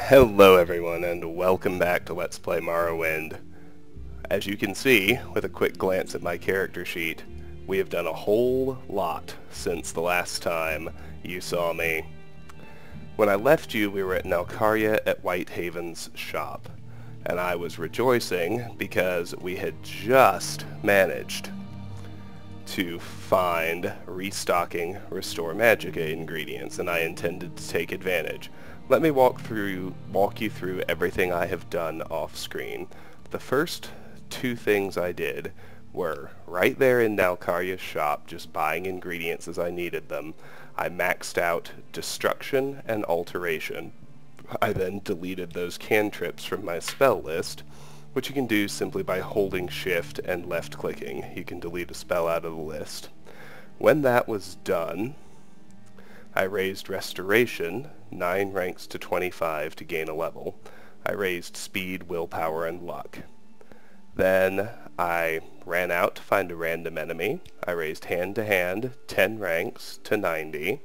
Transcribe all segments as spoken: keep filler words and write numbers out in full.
Hello everyone, and welcome back to Let's Play Morrowind. As you can see, with a quick glance at my character sheet, we have done a whole lot since the last time you saw me. When I left you, we were at Nalcaria at Whitehaven's shop, and I was rejoicing because we had just managed to find restocking Restore Magica ingredients, and I intended to take advantage. Let me walk through, walk you through everything I have done off-screen. The first two things I did were right there in Nalcaria's shop, just buying ingredients as I needed them. I maxed out Destruction and Alteration. I then deleted those cantrips from my spell list, which you can do simply by holding Shift and left-clicking. You can delete a spell out of the list. When that was done, I raised Restoration, nine ranks to twenty-five to gain a level. I raised Speed, Willpower, and Luck. Then I ran out to find a random enemy. I raised Hand to Hand, ten ranks to ninety.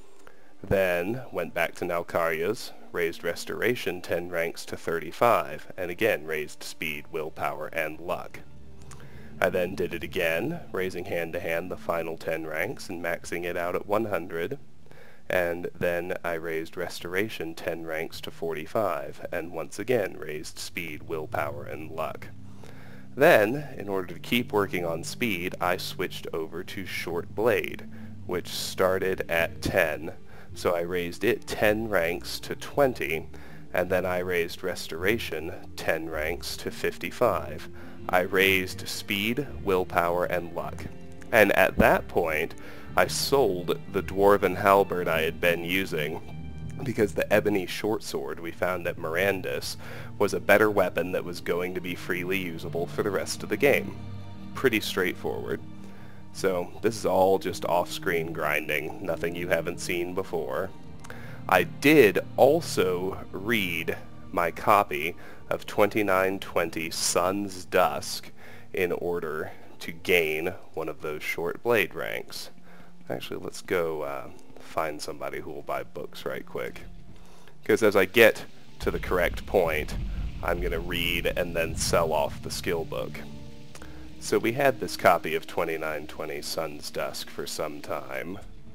Then went back to Nalcaria's, raised Restoration, ten ranks to thirty-five, and again raised Speed, Willpower, and Luck. I then did it again, raising Hand to Hand the final ten ranks and maxing it out at one hundred. And then I raised Restoration ten ranks to forty-five, and once again raised Speed, Willpower, and Luck. Then, in order to keep working on Speed, I switched over to Short Blade, which started at ten, so I raised it ten ranks to twenty, and then I raised Restoration ten ranks to fifty-five. I raised Speed, Willpower, and Luck. And at that point, I sold the dwarven halberd I had been using because the ebony short sword we found at Mirandus was a better weapon that was going to be freely usable for the rest of the game. Pretty straightforward. So this is all just off-screen grinding, nothing you haven't seen before. I did also read my copy of twenty-nine twenty Sun's Dusk in order to gain one of those short blade ranks. Actually, let's go uh, find somebody who will buy books right quick. Because as I get to the correct point, I'm going to read and then sell off the skill book. So we had this copy of twenty-nine twenty Sun's Dusk for some time,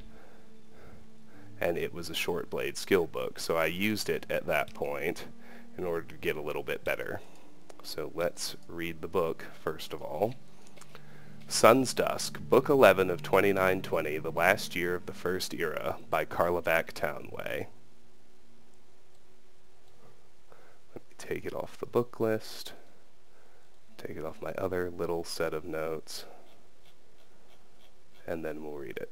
and it was a short blade skill book, so I used it at that point in order to get a little bit better. So let's read the book first of all. Sun's Dusk, Book eleven of twenty-nine twenty, The Last Year of the First Era, by Carlaback Townway. Let me take it off the book list, take it off my other little set of notes, and then we'll read it.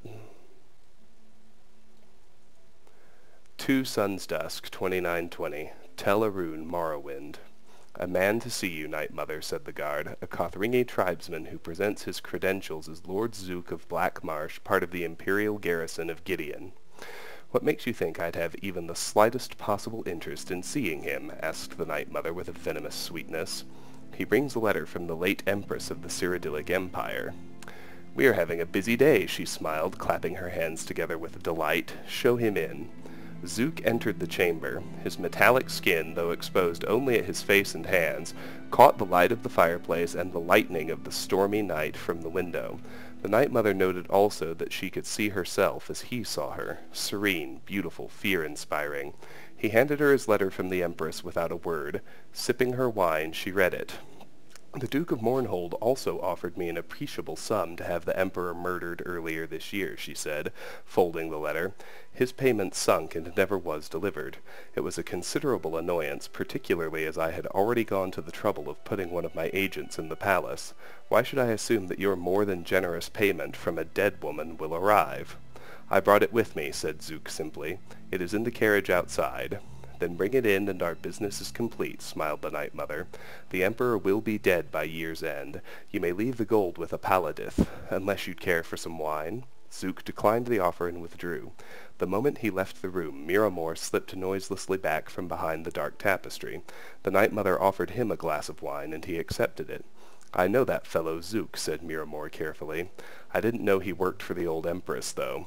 To Sun's Dusk, twenty-nine twenty, Tel Arun, Morrowind. A man to see you, Night Mother, said the guard, a Kothringi tribesman who presents his credentials as Lord Zook of Black Marsh, part of the Imperial garrison of Gideon. What makes you think I'd have even the slightest possible interest in seeing him? Asked the Night Mother with a venomous sweetness. He brings a letter from the late Empress of the Cyrodiilic Empire. We are having a busy day, she smiled, clapping her hands together with delight. Show him in. Zook entered the chamber. His metallic skin, though exposed only at his face and hands, caught the light of the fireplace and the lightning of the stormy night from the window. The Night Mother noted also that she could see herself as he saw her, serene, beautiful, fear-inspiring. He handed her his letter from the Empress without a word. Sipping her wine, she read it. The Duke of Mournhold also offered me an appreciable sum to have the Emperor murdered earlier this year, she said, folding the letter. His payment sunk and never was delivered. It was a considerable annoyance, particularly as I had already gone to the trouble of putting one of my agents in the palace. Why should I assume that your more than generous payment from a dead woman will arrive? I brought it with me, said Zook simply. It is in the carriage outside. Then bring it in, and our business is complete, smiled the Night Mother. The Emperor will be dead by year's end. You may leave the gold with a paladith, unless you'd care for some wine. Zook declined the offer and withdrew. The moment he left the room, Miramor slipped noiselessly back from behind the dark tapestry. The Night Mother offered him a glass of wine, and he accepted it. I know that fellow Zook, said Miramor carefully. I didn't know he worked for the old Empress, though.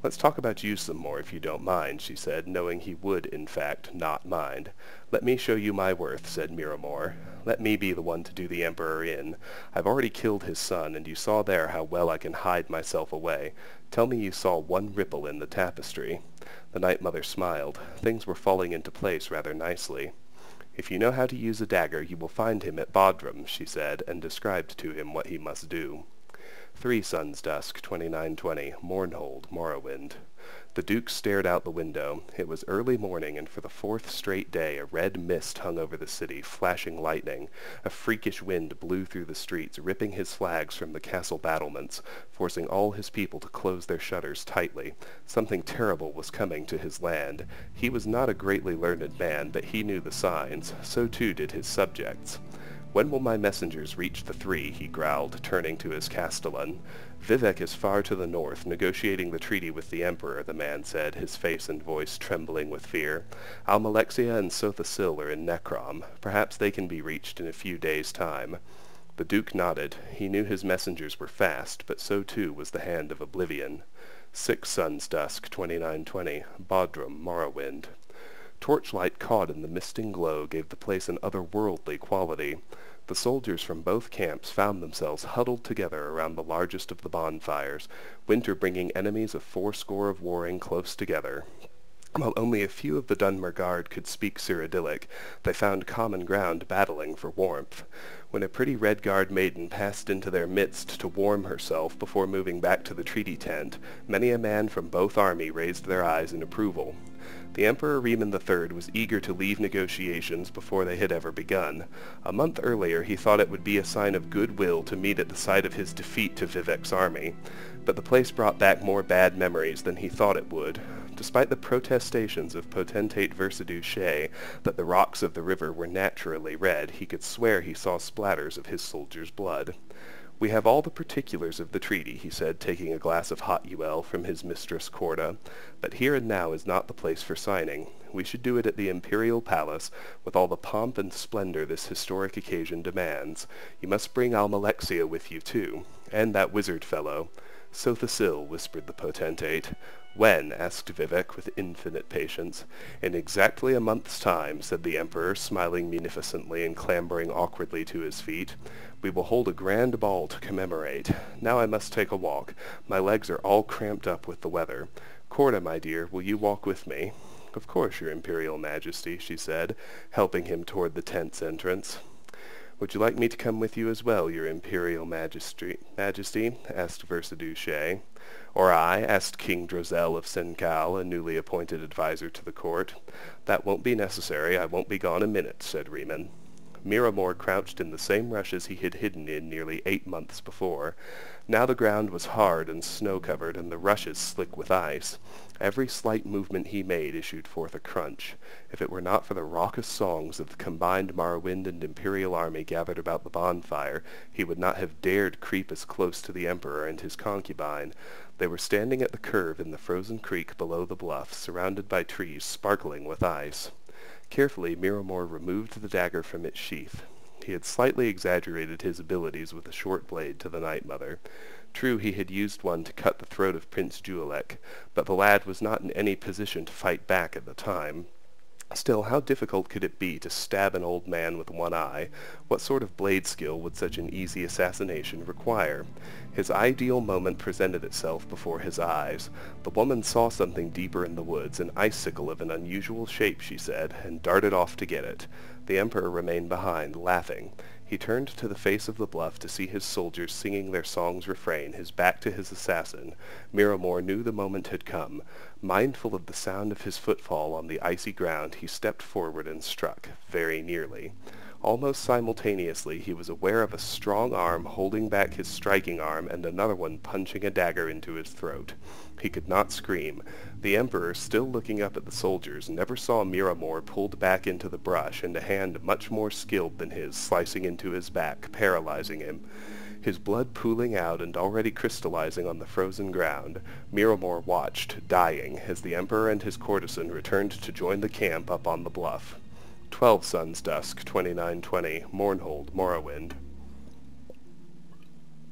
"Let's talk about you some more, if you don't mind," she said, knowing he would, in fact, not mind. "Let me show you my worth," said Miramore. "Let me be the one to do the Emperor in. I've already killed his son, and you saw there how well I can hide myself away. Tell me you saw one ripple in the tapestry." The Night Mother smiled. Things were falling into place rather nicely. "If you know how to use a dagger, you will find him at Bodrum," she said, and described to him what he must do. Three Suns Dusk, twenty-nine twenty, Mournhold, Morrowind. The Duke stared out the window. It was early morning, and for the fourth straight day a red mist hung over the city, flashing lightning. A freakish wind blew through the streets, ripping his flags from the castle battlements, forcing all his people to close their shutters tightly. Something terrible was coming to his land. He was not a greatly learned man, but he knew the signs. So too did his subjects. "When will my messengers reach the Three?" he growled, turning to his castellan. "Vivek is far to the north, negotiating the treaty with the Emperor," the man said, his face and voice trembling with fear. "Almalexia and Sothasil are in Necrom. Perhaps they can be reached in a few days' time." The Duke nodded. He knew his messengers were fast, but so too was the hand of Oblivion. Six Suns Dusk, twenty-nine twenty, Bodrum, Morrowind. Torchlight caught in the misting glow gave the place an otherworldly quality. The soldiers from both camps found themselves huddled together around the largest of the bonfires, winter bringing enemies of fourscore of warring close together. While only a few of the Dunmer Guard could speak Cyrodiilic, they found common ground battling for warmth. When a pretty Redguard maiden passed into their midst to warm herself before moving back to the treaty tent, many a man from both army raised their eyes in approval. The Emperor Riemann the Third was eager to leave negotiations before they had ever begun. A month earlier he thought it would be a sign of goodwill to meet at the site of his defeat to Vivek's army, but the place brought back more bad memories than he thought it would. Despite the protestations of potentate Versidue Shea that the rocks of the river were naturally red, he could swear he saw splatters of his soldiers' blood. "We have all the particulars of the treaty," he said, taking a glass of hot Uel from his mistress Corda, "but here and now is not the place for signing. We should do it at the Imperial Palace, with all the pomp and splendor this historic occasion demands. You must bring Almalexia with you, too, and that wizard fellow." "Sothasil," whispered the potentate. "When?" asked Vivek with infinite patience. "In exactly a month's time," said the Emperor, smiling munificently and clambering awkwardly to his feet. "We will hold a grand ball to commemorate. Now I must take a walk. My legs are all cramped up with the weather. Corda, my dear, will you walk with me?" "Of course, your Imperial Majesty," she said, helping him toward the tent's entrance. "Would you like me to come with you as well, your Imperial Majesty?" Majesty asked Versidue Shea. "Or I?" asked King Drozel of Sencal, a newly appointed adviser to the court. "That won't be necessary. I won't be gone a minute," said Riemann. Miramore crouched in the same rushes he had hidden in nearly eight months before. Now the ground was hard and snow-covered, and the rushes slick with ice. Every slight movement he made issued forth a crunch. If it were not for the raucous songs of the combined Morrowind and Imperial army gathered about the bonfire, he would not have dared creep as close to the Emperor and his concubine. They were standing at the curve in the frozen creek below the bluff, surrounded by trees sparkling with ice. Carefully, Miramore removed the dagger from its sheath. He had slightly exaggerated his abilities with a short blade to the Night Mother. True, he had used one to cut the throat of Prince Juilek, but the lad was not in any position to fight back at the time. Still, how difficult could it be to stab an old man with one eye? What sort of blade skill would such an easy assassination require? His ideal moment presented itself before his eyes. The woman saw something deeper in the woods, an icicle of an unusual shape, she said, and darted off to get it. The Emperor remained behind, laughing. He turned to the face of the bluff to see his soldiers singing their song's refrain, his back to his assassin. Miramore knew the moment had come. Mindful of the sound of his footfall on the icy ground, he stepped forward and struck, very nearly. Almost simultaneously he was aware of a strong arm holding back his striking arm and another one punching a dagger into his throat. He could not scream. The Emperor, still looking up at the soldiers, never saw Miramore pulled back into the brush and a hand much more skilled than his slicing into his back, paralyzing him. His blood pooling out and already crystallizing on the frozen ground, Miramore watched, dying, as the Emperor and his courtesan returned to join the camp up on the bluff. Twelve Suns Dusk, twenty-nine twenty, Mournhold, Morrowind.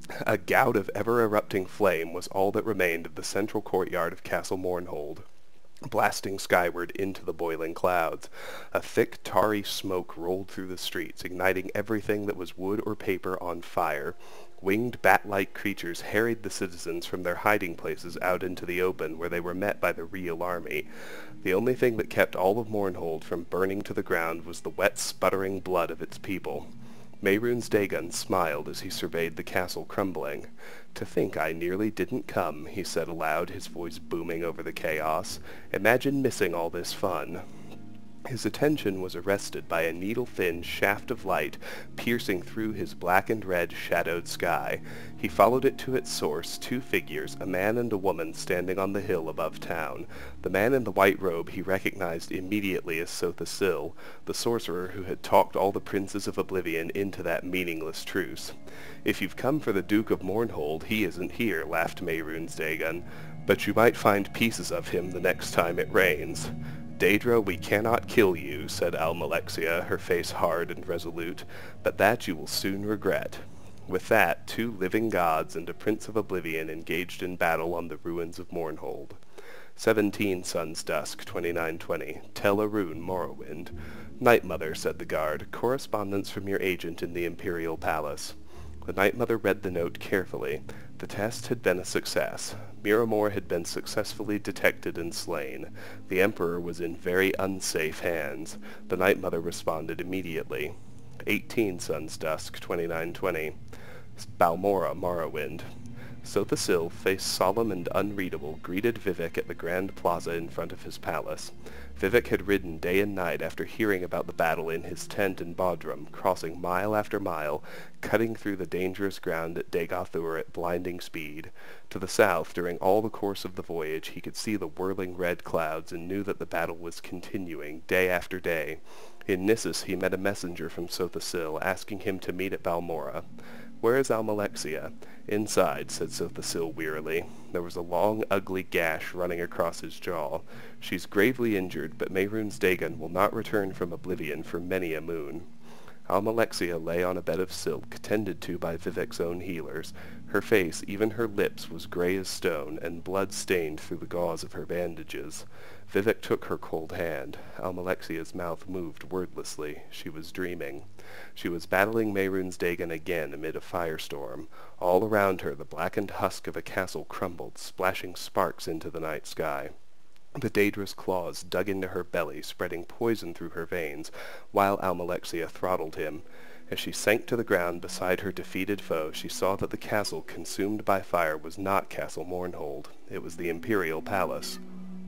A gout of ever-erupting flame was all that remained of the central courtyard of Castle Mournhold, blasting skyward into the boiling clouds. A thick, tarry smoke rolled through the streets, igniting everything that was wood or paper on fire. Winged bat-like creatures harried the citizens from their hiding places out into the open, where they were met by the real army. The only thing that kept all of Mournhold from burning to the ground was the wet, sputtering blood of its people. Mehrunes Dagon smiled as he surveyed the castle crumbling. "To think I nearly didn't come," he said aloud, his voice booming over the chaos. "Imagine missing all this fun." His attention was arrested by a needle-thin shaft of light piercing through his black and red shadowed sky. He followed it to its source, two figures, a man and a woman, standing on the hill above town. The man in the white robe he recognized immediately as Sotha Sil, the sorcerer who had talked all the princes of Oblivion into that meaningless truce. "If you've come for the Duke of Mournhold, he isn't here," laughed Mehrunes Dagon, "but you might find pieces of him the next time it rains." "Daedra, we cannot kill you," said Almalexia, her face hard and resolute, "but that you will soon regret." With that, two living gods and a prince of Oblivion engaged in battle on the ruins of Mournhold. Seventeen Suns Dusk, twenty-nine twenty. Tel Arun, Morrowind. "Night Mother," said the guard, "correspondence from your agent in the Imperial Palace." The Night Mother read the note carefully. The test had been a success. Miramor had been successfully detected and slain. The Emperor was in very unsafe hands. The Night Mother responded immediately. Eighteen Suns Dusk, twenty-nine twenty. Balmora, Morrowind. Sotha Sil, face solemn and unreadable, greeted Vivek at the Grand Plaza in front of his palace. Vivek had ridden day and night after hearing about the battle in his tent in Bodrum, crossing mile after mile, cutting through the dangerous ground at Dagathur at blinding speed. To the south, during all the course of the voyage, he could see the whirling red clouds and knew that the battle was continuing, day after day. In Nissus he met a messenger from Sotha Sil, asking him to meet at Balmora. "Where is Almalexia?" "Inside," said Sotha Sil wearily. There was a long, ugly gash running across his jaw. "She's gravely injured, but Mehrunes Dagon will not return from Oblivion for many a moon." Almalexia lay on a bed of silk, tended to by Vivek's own healers. Her face, even her lips, was grey as stone, and blood stained through the gauze of her bandages. Vivek took her cold hand. Almalexia's mouth moved wordlessly. She was dreaming. She was battling Mehrunes Dagon again amid a firestorm. All around her the blackened husk of a castle crumbled, splashing sparks into the night sky. The Daedra's claws dug into her belly, spreading poison through her veins, while Almalexia throttled him. As she sank to the ground beside her defeated foe, she saw that the castle consumed by fire was not Castle Mournhold. It was the Imperial Palace.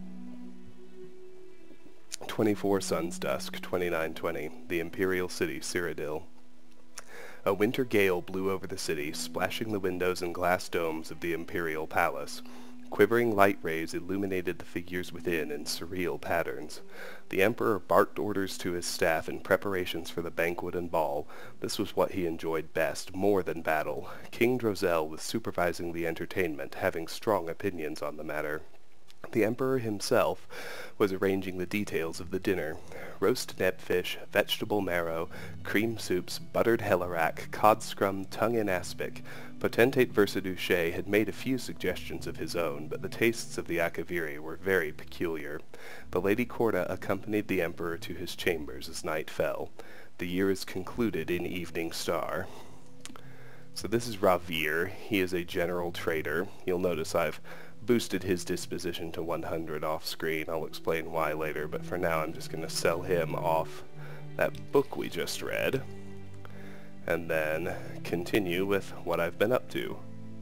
Twenty-four Suns Dusk, twenty-nine twenty. The Imperial City, Cyrodiil. A winter gale blew over the city, splashing the windows and glass domes of the Imperial Palace. Quivering light rays illuminated the figures within in surreal patterns. The Emperor barked orders to his staff in preparations for the banquet and ball. This was what he enjoyed best, more than battle. King Drozel was supervising the entertainment, having strong opinions on the matter. The Emperor himself was arranging the details of the dinner. Roast nebfish, vegetable marrow, cream soups, buttered hellerak, cod scrum, tongue in aspic. Potentate Versaduce had made a few suggestions of his own, but the tastes of the Akaviri were very peculiar. The Lady Corda accompanied the Emperor to his chambers as night fell. The year is concluded in Evening Star. So this is Ravir. He is a general trader. You'll notice I've boosted his disposition to one hundred off screen. I'll explain why later, but for now I'm just going to sell him off that book we just read, and then continue with what I've been up to.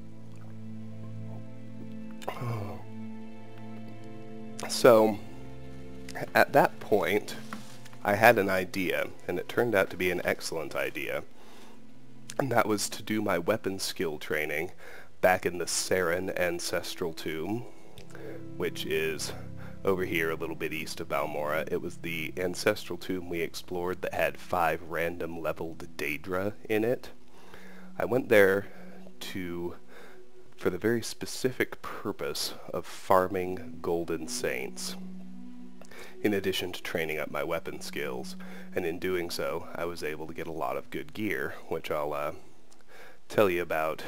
So, at that point, I had an idea, and it turned out to be an excellent idea, and that was to do my weapon skill training back in the Saren Ancestral Tomb, which is over here a little bit east of Balmora. It was the Ancestral Tomb we explored that had five random leveled Daedra in it. I went there to, for the very specific purpose of farming Golden Saints, in addition to training up my weapon skills, and in doing so I was able to get a lot of good gear, which I'll uh, tell you about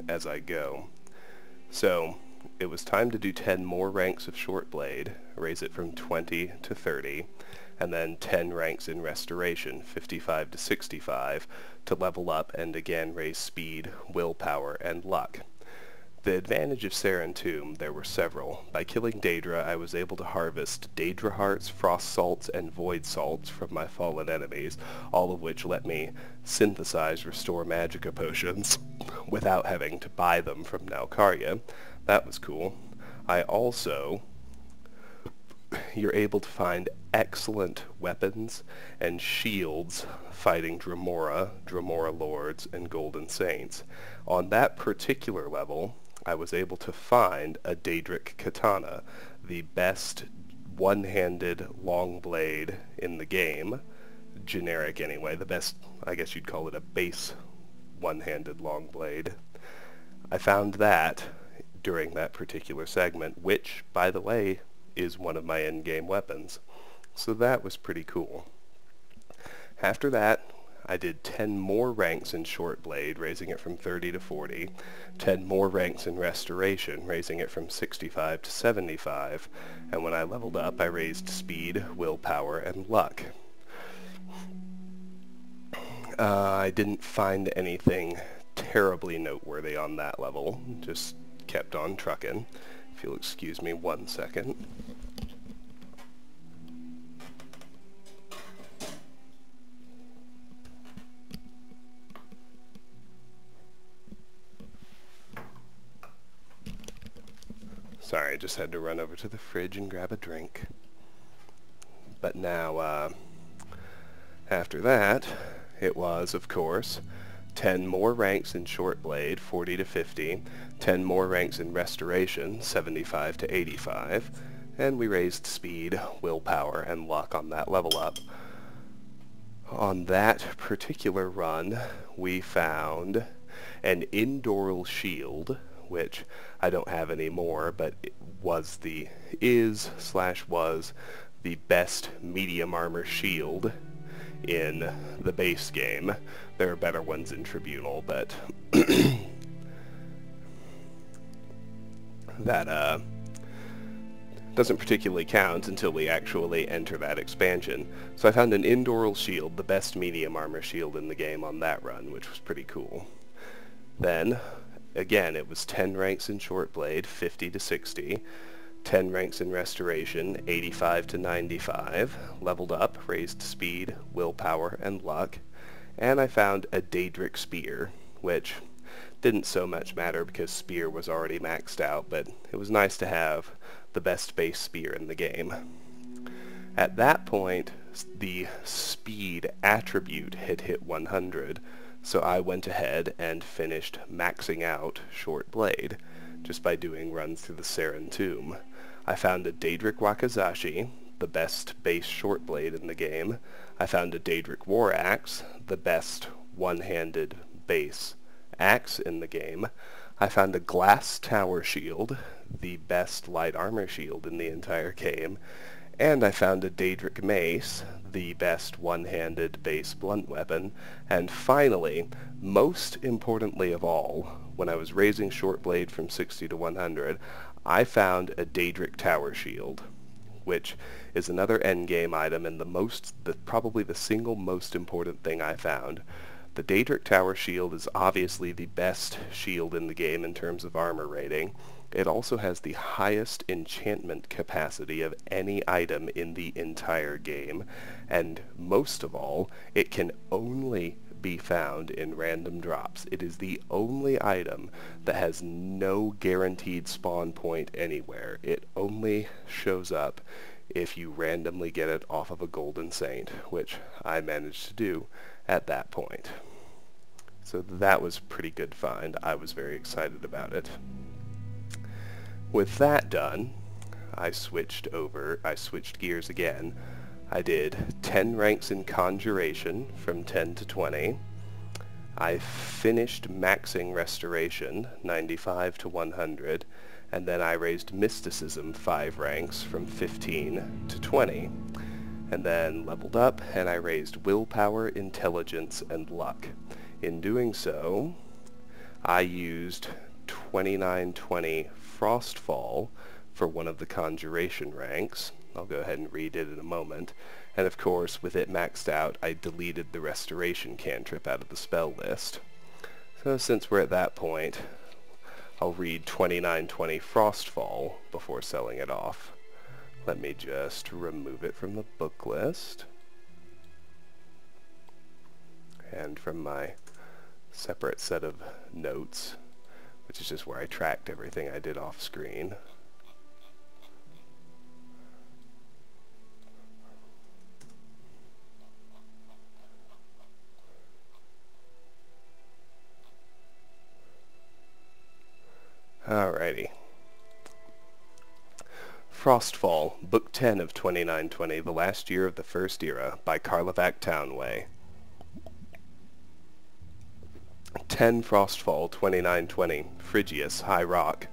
as I go. So it was time to do ten more ranks of short blade, raise it from twenty to thirty, and then ten ranks in restoration, fifty-five to sixty-five, to level up and again raise speed, willpower, and luck. The advantage of Seren Tomb, there were several. By killing Daedra, I was able to harvest Daedra Hearts, Frost Salts, and Void Salts from my fallen enemies, all of which let me synthesize Restore Magicka potions without having to buy them from Nalcarya. That was cool. I also... You're able to find excellent weapons and shields fighting Dremora, Dremora Lords, and Golden Saints. On that particular level, I was able to find a Daedric Katana, the best one-handed long blade in the game. Generic anyway, the best, I guess you'd call it a base one-handed long blade. I found that during that particular segment, which, by the way, is one of my in-game weapons. So that was pretty cool. After that, I did ten more ranks in Short Blade, raising it from thirty to forty, ten more ranks in Restoration, raising it from sixty-five to seventy-five, and when I leveled up, I raised Speed, Willpower, and Luck. Uh, I didn't find anything terribly noteworthy on that level, just kept on trucking. If you'll excuse me one second. Sorry, I just had to run over to the fridge and grab a drink. But now, uh, after that, it was, of course, ten more ranks in Short Blade, forty to fifty, ten more ranks in Restoration, seventy-five to eighty-five, and we raised Speed, Willpower, and Luck on that level up. On that particular run, we found an Indoral Shield, which I don't have anymore, but it was the, is, slash was, the best medium armor shield in the base game. There are better ones in Tribunal, but that uh, doesn't particularly count until we actually enter that expansion. So I found an Indoral Shield, the best medium armor shield in the game on that run, which was pretty cool. Then, again, it was ten ranks in Short Blade, fifty to sixty, ten ranks in Restoration, eighty-five to ninety-five, leveled up, raised Speed, Willpower, and Luck, and I found a Daedric Spear, which didn't so much matter because Spear was already maxed out, but it was nice to have the best base spear in the game. At that point, the Speed attribute had hit one hundred, so I went ahead and finished maxing out Short Blade, just by doing runs through the Seren Tomb. I found a Daedric Wakizashi, the best base Short Blade in the game. I found a Daedric War Axe, the best one-handed base axe in the game. I found a Glass Tower Shield, the best light armor shield in the entire game. And I found a Daedric Mace, the best one-handed base blunt weapon. And finally, most importantly of all, when I was raising Short Blade from sixty to one hundred, I found a Daedric Tower Shield, which is another endgame item and the most, the, probably the single most important thing I found. The Daedric Tower Shield is obviously the best shield in the game in terms of armor rating. It also has the highest enchantment capacity of any item in the entire game, and most of all, it can only be found in random drops. It is the only item that has no guaranteed spawn point anywhere. It only shows up if you randomly get it off of a Golden Saint, which I managed to do at that point. So that was a pretty good find. I was very excited about it. With that done, I switched over, I switched gears again. I did ten ranks in Conjuration from ten to twenty. I finished maxing Restoration, ninety-five to one hundred, and then I raised Mysticism five ranks from fifteen to twenty. And then leveled up, and I raised Willpower, Intelligence, and Luck. In doing so, I used twenty-nine twenty Frostfall for one of the conjuration ranks. I'll go ahead and read it in a moment. And of course, with it maxed out, I deleted the restoration cantrip out of the spell list. So since we're at that point, I'll read twenty-nine twenty Frostfall before selling it off. Let me just remove it from the book list. And from my separate set of notes, which is just where I tracked everything I did off screen. Alrighty. Frostfall, Book ten of twenty-nine twenty, The Last Year of the First Era, by Karlovac Townway. ten Frostfall, twenty-nine twenty, Phrygius, High Rock.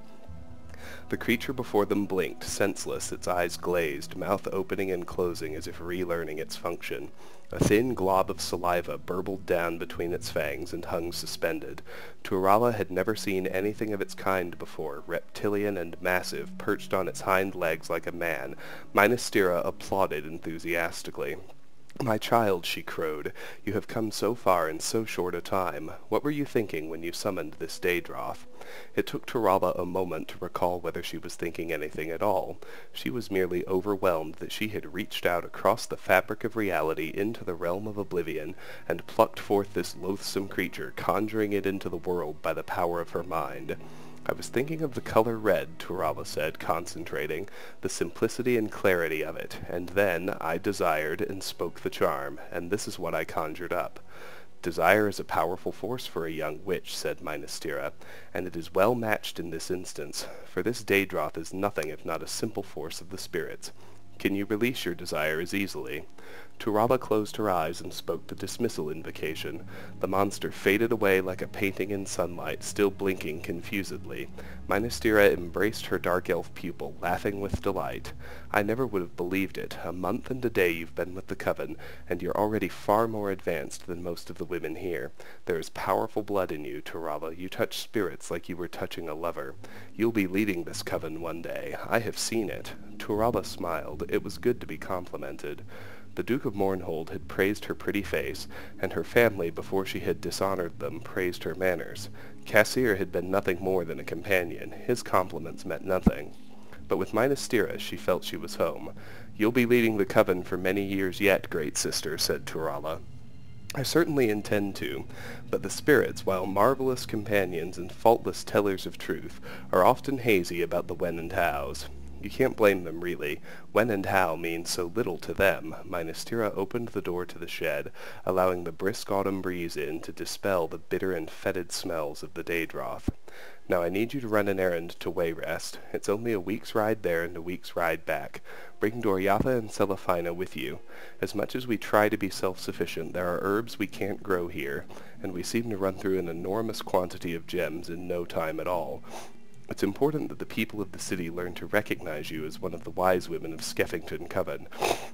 The creature before them blinked, senseless, its eyes glazed, mouth opening and closing as if relearning its function. A thin glob of saliva burbled down between its fangs and hung suspended. Turala had never seen anything of its kind before, reptilian and massive, perched on its hind legs like a man. Mynastira applauded enthusiastically. "My child," she crowed, "you have come so far in so short a time. What were you thinking when you summoned this Daedroth?" It took Turala a moment to recall whether she was thinking anything at all. She was merely overwhelmed that she had reached out across the fabric of reality into the realm of oblivion, and plucked forth this loathsome creature, conjuring it into the world by the power of her mind. "I was thinking of the color red," Turala said, concentrating, "the simplicity and clarity of it, and then I desired and spoke the charm, and this is what I conjured up." "Desire is a powerful force for a young witch," said Mynastira, "and it is well matched in this instance, for this Daedroth is nothing if not a simple force of the spirits. Can you release your desire as easily?" Turala closed her eyes and spoke the dismissal invocation. The monster faded away like a painting in sunlight, still blinking confusedly. Mynastira embraced her dark elf pupil, laughing with delight. "I never would have believed it. A month and a day you've been with the Coven, and you're already far more advanced than most of the women here. There is powerful blood in you, Turala. You touch spirits like you were touching a lover. You'll be leading this Coven one day. I have seen it." Turala smiled. It was good to be complimented. The Duke of Mournhold had praised her pretty face, and her family, before she had dishonored them, praised her manners. Cassir had been nothing more than a companion. His compliments meant nothing. But with Mynastira she felt she was home. "You'll be leading the Coven for many years yet, great sister," said Turala. "I certainly intend to, but the spirits, while marvelous companions and faultless tellers of truth, are often hazy about the when and hows. You can't blame them, really. When and how means so little to them." Mynastira opened the door to the shed, allowing the brisk autumn breeze in to dispel the bitter and fetid smells of the Daedroth. "Now I need you to run an errand to Wayrest. It's only a week's ride there and a week's ride back. Bring Doryatha and Celafina with you. As much as we try to be self-sufficient, there are herbs we can't grow here, and we seem to run through an enormous quantity of gems in no time at all. It's important that the people of the city learn to recognize you as one of the wise women of Skeffington Coven.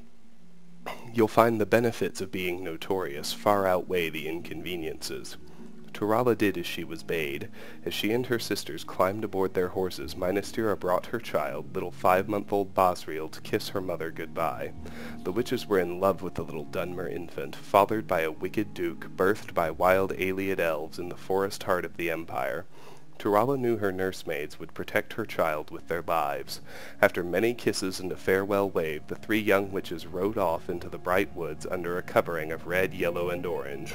You'll find the benefits of being notorious far outweigh the inconveniences." Turala did as she was bade. As she and her sisters climbed aboard their horses, Mynastira brought her child, little five-month-old Bosriel, to kiss her mother goodbye. The witches were in love with the little Dunmer infant, fathered by a wicked duke, birthed by wild Ayleid elves in the forest heart of the Empire. Turala knew her nursemaids would protect her child with their lives. After many kisses and a farewell wave, the three young witches rode off into the bright woods under a covering of red, yellow, and orange.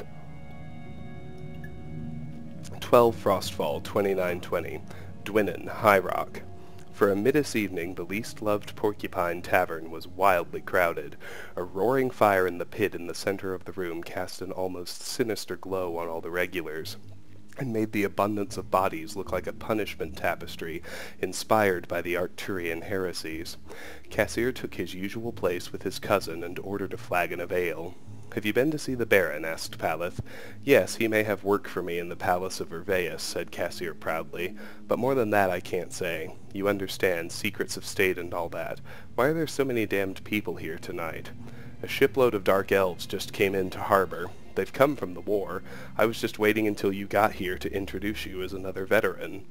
twelve Frostfall, twenty-nine twenty, Dwinnen, High Rock. For a middas evening, the least-loved Porcupine Tavern was wildly crowded. A roaring fire in the pit in the center of the room cast an almost sinister glow on all the regulars, and made the abundance of bodies look like a punishment tapestry inspired by the Arcturian heresies. Cassir took his usual place with his cousin and ordered a flagon of ale. "Have you been to see the Baron?" asked Palith. "Yes, he may have work for me in the Palace of Urveus," said Cassir proudly, "but more than that I can't say. You understand, secrets of state and all that. Why are there so many damned people here tonight?" "A shipload of dark elves just came into harbor. They've come from the war. I was just waiting until you got here to introduce you as another veteran."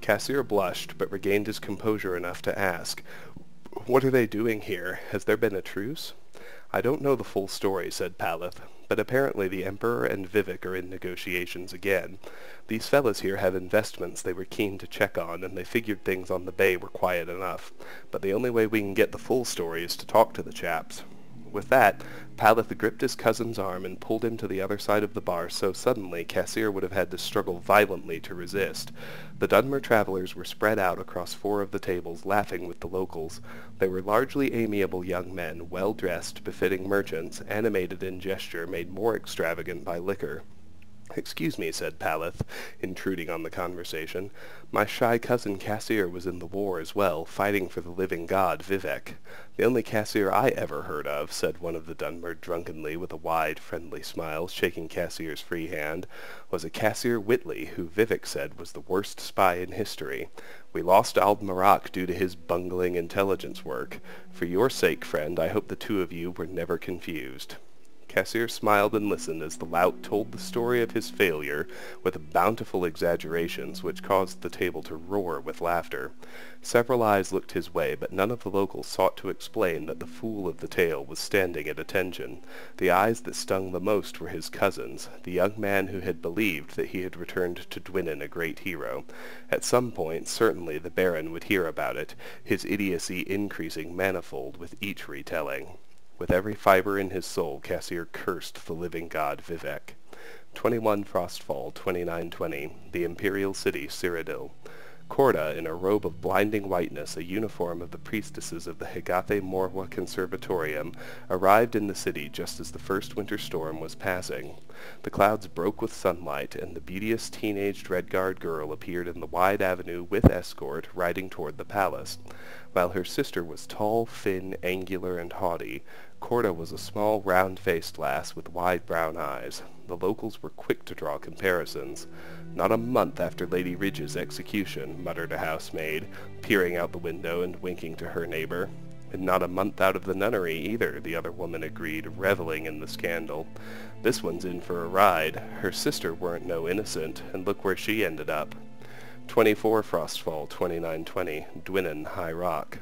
Cassier blushed, but regained his composure enough to ask, "What are they doing here? Has there been a truce?" "I don't know the full story," said Paleth, "but apparently the Emperor and Vivek are in negotiations again. These fellas here have investments they were keen to check on, and they figured things on the bay were quiet enough. But the only way we can get the full story is to talk to the chaps." With that, Paleth gripped his cousin's arm and pulled him to the other side of the bar so suddenly Cassier would have had to struggle violently to resist. The Dunmer travelers were spread out across four of the tables, laughing with the locals. They were largely amiable young men, well-dressed, befitting merchants, animated in gesture made more extravagant by liquor. "Excuse me," said Paleth, intruding on the conversation. "My shy cousin Cassier was in the war as well, fighting for the living god, Vivek." "The only Cassier I ever heard of," said one of the Dunmer drunkenly with a wide, friendly smile, shaking Cassier's free hand, "was a Cassier Whitley, who Vivek said was the worst spy in history. We lost Ald-Marak due to his bungling intelligence work. For your sake, friend, I hope the two of you were never confused." Cassier smiled and listened as the lout told the story of his failure with bountiful exaggerations which caused the table to roar with laughter. Several eyes looked his way, but none of the locals sought to explain that the fool of the tale was standing at attention. The eyes that stung the most were his cousin's, the young man who had believed that he had returned to Dwynnen a great hero. At some point, certainly, the Baron would hear about it, his idiocy increasing manifold with each retelling. With every fiber in his soul, Cassier cursed the living god Vivek. twenty-one Frostfall, twenty-nine twenty, the Imperial City, Cyrodiil. Corda, in a robe of blinding whiteness, a uniform of the priestesses of the Hegathe Morwa Conservatorium, arrived in the city just as the first winter storm was passing. The clouds broke with sunlight, and the beauteous teenaged Redguard girl appeared in the wide avenue with escort, riding toward the palace. While her sister was tall, thin, angular, and haughty, Corda was a small, round-faced lass with wide brown eyes. The locals were quick to draw comparisons. "Not a month after Lady Ridge's execution," muttered a housemaid, peering out the window and winking to her neighbor. "And not a month out of the nunnery, either," the other woman agreed, reveling in the scandal. "This one's in for a ride. Her sister weren't no innocent, and look where she ended up." twenty-four Frostfall, twenty-nine twenty, Dwynnen, High Rock.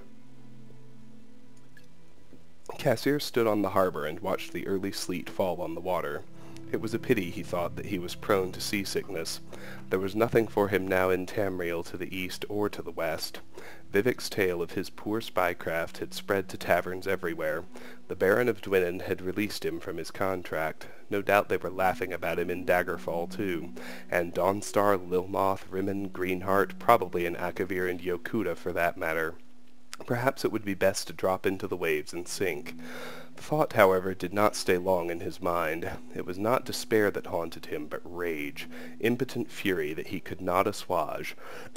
Cassier stood on the harbor and watched the early sleet fall on the water. It was a pity, he thought, that he was prone to seasickness. There was nothing for him now in Tamriel to the east or to the west. Vivek's tale of his poor spycraft had spread to taverns everywhere. The Baron of Dwynnen had released him from his contract. No doubt they were laughing about him in Daggerfall, too. And Dawnstar, Lilmoth, Rimmon, Greenheart, probably in Akavir and Yokuda for that matter. Perhaps it would be best to drop into the waves and sink. The thought, however, did not stay long in his mind. It was not despair that haunted him, but rage, impotent fury that he could not assuage.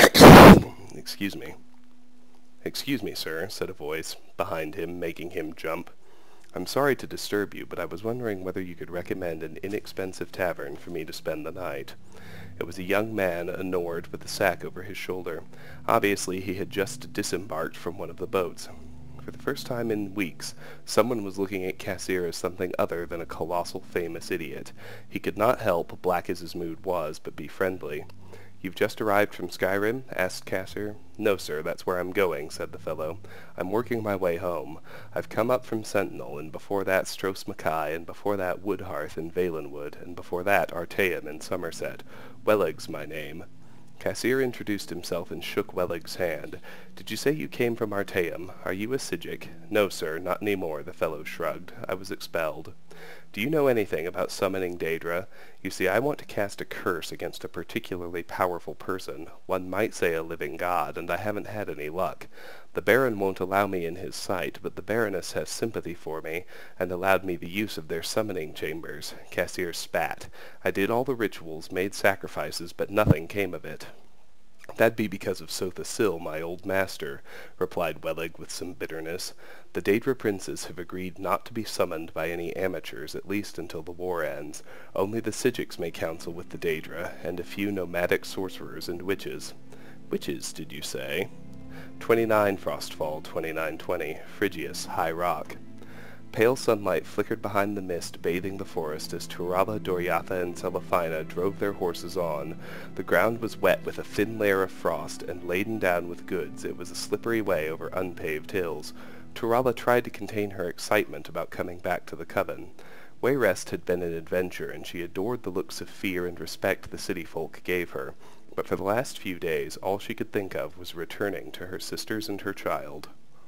Excuse me. "Excuse me, sir," said a voice behind him, making him jump. "I'm sorry to disturb you, but I was wondering whether you could recommend an inexpensive tavern for me to spend the night." It was a young man, a Nord, with a sack over his shoulder. Obviously he had just disembarked from one of the boats. For the first time in weeks, someone was looking at Cassier as something other than a colossal famous idiot. He could not help, black as his mood was, but be friendly. "You've just arrived from Skyrim?" asked Cassier. "No, sir, that's where I'm going," said the fellow. "I'm working my way home. I've come up from Sentinel, and before that Stros Mackay, and before that Woodhearth in Valenwood, and before that Artaeum in Somerset. Wellig's my name." Cassier introduced himself and shook Wellig's hand. "Did you say you came from Artaeum? Are you a Psijic?" "No, sir, not any more," the fellow shrugged. "I was expelled." "Do you know anything about summoning Daedra? You see, I want to cast a curse against a particularly powerful person, one might say a living god, and I haven't had any luck. The Baron won't allow me in his sight, but the Baroness has sympathy for me, and allowed me the use of their summoning chambers." Cassier spat. "I did all the rituals, made sacrifices, but nothing came of it." "That'd be because of Sotha Sil, my old master," replied Wellig with some bitterness. "The Daedra princes have agreed not to be summoned by any amateurs, at least until the war ends. Only the Psijics may counsel with the Daedra, and a few nomadic sorcerers and witches." "Witches, did you say?" twenty-nine Frostfall, twenty-nine twenty, Phrygius, High Rock. Pale sunlight flickered behind the mist bathing the forest as Turala, Doryatha, and Celefina drove their horses on. The ground was wet with a thin layer of frost, and laden down with goods it was a slippery way over unpaved hills. Turala tried to contain her excitement about coming back to the coven. Wayrest had been an adventure, and she adored the looks of fear and respect the city folk gave her, but for the last few days all she could think of was returning to her sisters and her child.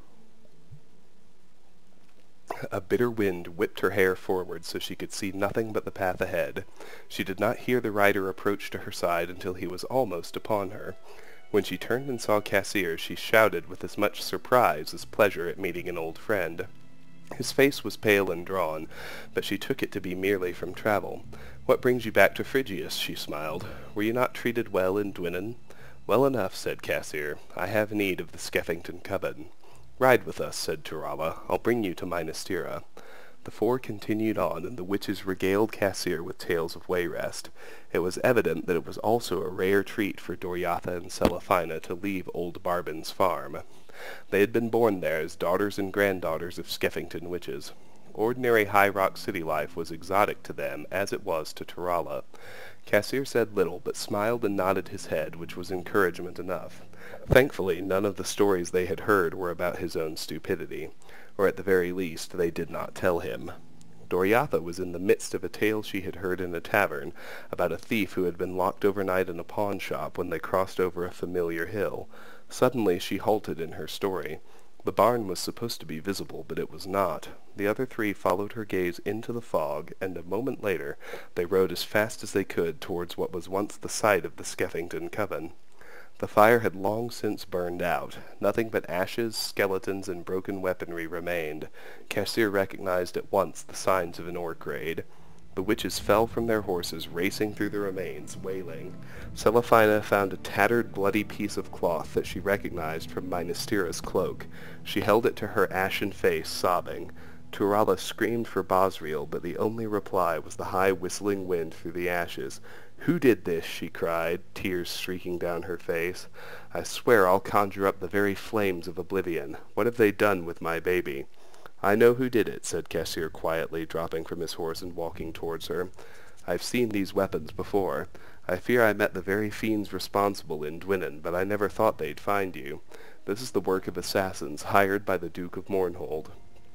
A bitter wind whipped her hair forward so she could see nothing but the path ahead. She did not hear the rider approach to her side until he was almost upon her. When she turned and saw Cassir, she shouted with as much surprise as pleasure at meeting an old friend. His face was pale and drawn, but she took it to be merely from travel. "What brings you back to Phrygius?" she smiled. "Were you not treated well in Dwynnen?" "Well enough," said Cassir. "I have need of the Skeffington coven." "Ride with us," said Turala. "I'll bring you to Mynastera." The four continued on, and the witches regaled Cassir with tales of Wayrest. It was evident that it was also a rare treat for Doryatha and Celefina to leave old Barbin's farm. They had been born there as daughters and granddaughters of Skeffington witches. Ordinary High Rock city life was exotic to them, as it was to Turala. Cassir said little, but smiled and nodded his head, which was encouragement enough. Thankfully, none of the stories they had heard were about his own stupidity, or at the very least they did not tell him. Doryatha was in the midst of a tale she had heard in a tavern about a thief who had been locked overnight in a pawn shop when they crossed over a familiar hill. Suddenly she halted in her story. The barn was supposed to be visible, but it was not. The other three followed her gaze into the fog, and a moment later they rode as fast as they could towards what was once the site of the Skeffington coven. The fire had long since burned out. Nothing but ashes, skeletons, and broken weaponry remained. Cassir recognized at once the signs of an orc raid. The witches fell from their horses, racing through the remains, wailing. Celefina found a tattered, bloody piece of cloth that she recognized from Mynastera's cloak. She held it to her ashen face, sobbing. Turala screamed for Bosriel, but the only reply was the high whistling wind through the ashes. "Who did this?" she cried, tears streaking down her face. "I swear I'll conjure up the very flames of oblivion. What have they done with my baby?" "I know who did it," said Cassir quietly, dropping from his horse and walking towards her. "I've seen these weapons before. I fear I met the very fiends responsible in Dwynnen, but I never thought they'd find you. This is the work of assassins hired by the Duke of Mournhold."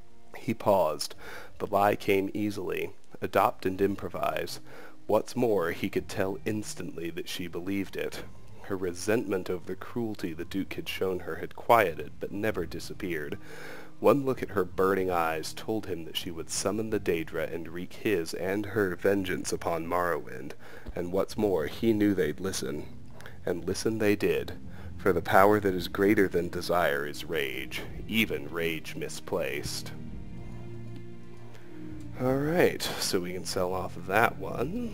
He paused. The lie came easily. Adopt and improvise. What's more, he could tell instantly that she believed it. Her resentment over the cruelty the Duke had shown her had quieted, but never disappeared. One look at her burning eyes told him that she would summon the Daedra and wreak his and her vengeance upon Morrowind, and what's more, he knew they'd listen. And listen they did, for the power that is greater than desire is rage, even rage misplaced. Alright, so we can sell off that one.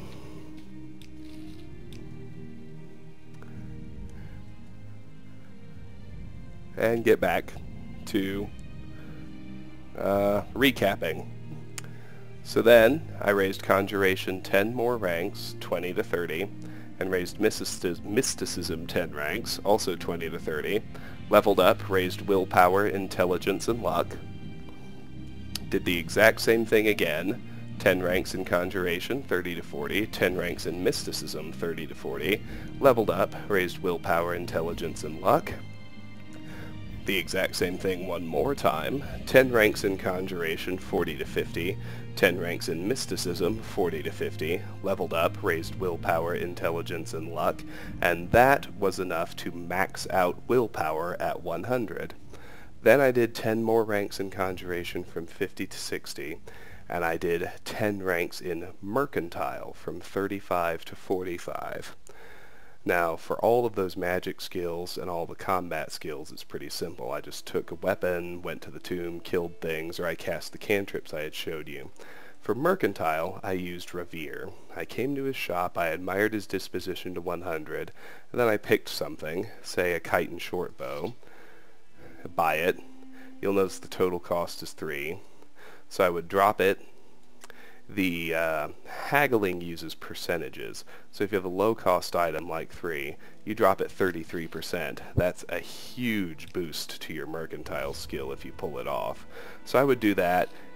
And get back to uh, recapping. So then, I raised Conjuration ten more ranks, twenty to thirty, and raised Mystic Mysticism ten ranks, also twenty to thirty. Leveled up, raised Willpower, Intelligence, and Luck. Did the exact same thing again. ten ranks in Conjuration, thirty to forty. ten ranks in Mysticism, thirty to forty. Leveled up, raised Willpower, Intelligence, and Luck. The exact same thing one more time. ten ranks in Conjuration, forty to fifty. ten ranks in Mysticism, forty to fifty. Leveled up, raised Willpower, Intelligence, and Luck. And that was enough to max out Willpower at one hundred. Then I did ten more ranks in Conjuration from fifty to sixty, and I did ten ranks in Mercantile from thirty-five to forty-five. Now, for all of those magic skills and all the combat skills, it's pretty simple. I just took a weapon, went to the tomb, killed things, or I cast the cantrips I had showed you. For Mercantile, I used Revere. I came to his shop, I admired his disposition to one hundred, and then I picked something, say a kite and short bow. Buy it. You'll notice the total cost is three. So I would drop it. The uh, haggling uses percentages. So if you have a low-cost item like three, you drop it thirty-three percent. That's a huge boost to your mercantile skill if you pull it off. So I would do that,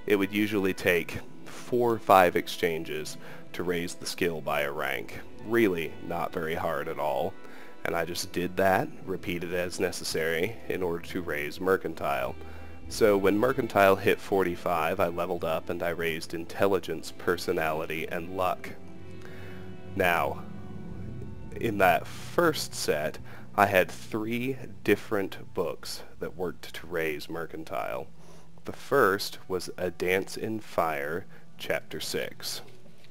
it would usually take four or five exchanges to raise the skill by a rank. Really not very hard at all. And I just did that, repeated as necessary, in order to raise Mercantile. So when Mercantile hit forty-five, I leveled up and I raised Intelligence, Personality, and Luck. Now, in that first set, I had three different books that worked to raise Mercantile. The first was A Dance in Fire, Chapter six.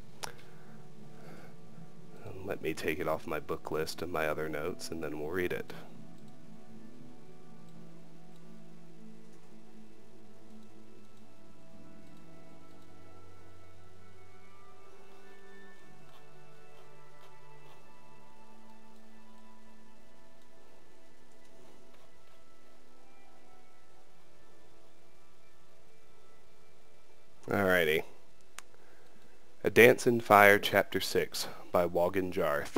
Let me take it off my book list and my other notes, and then we'll read it. Alrighty. A Dance in Fire, Chapter six, by Wogan Jarth.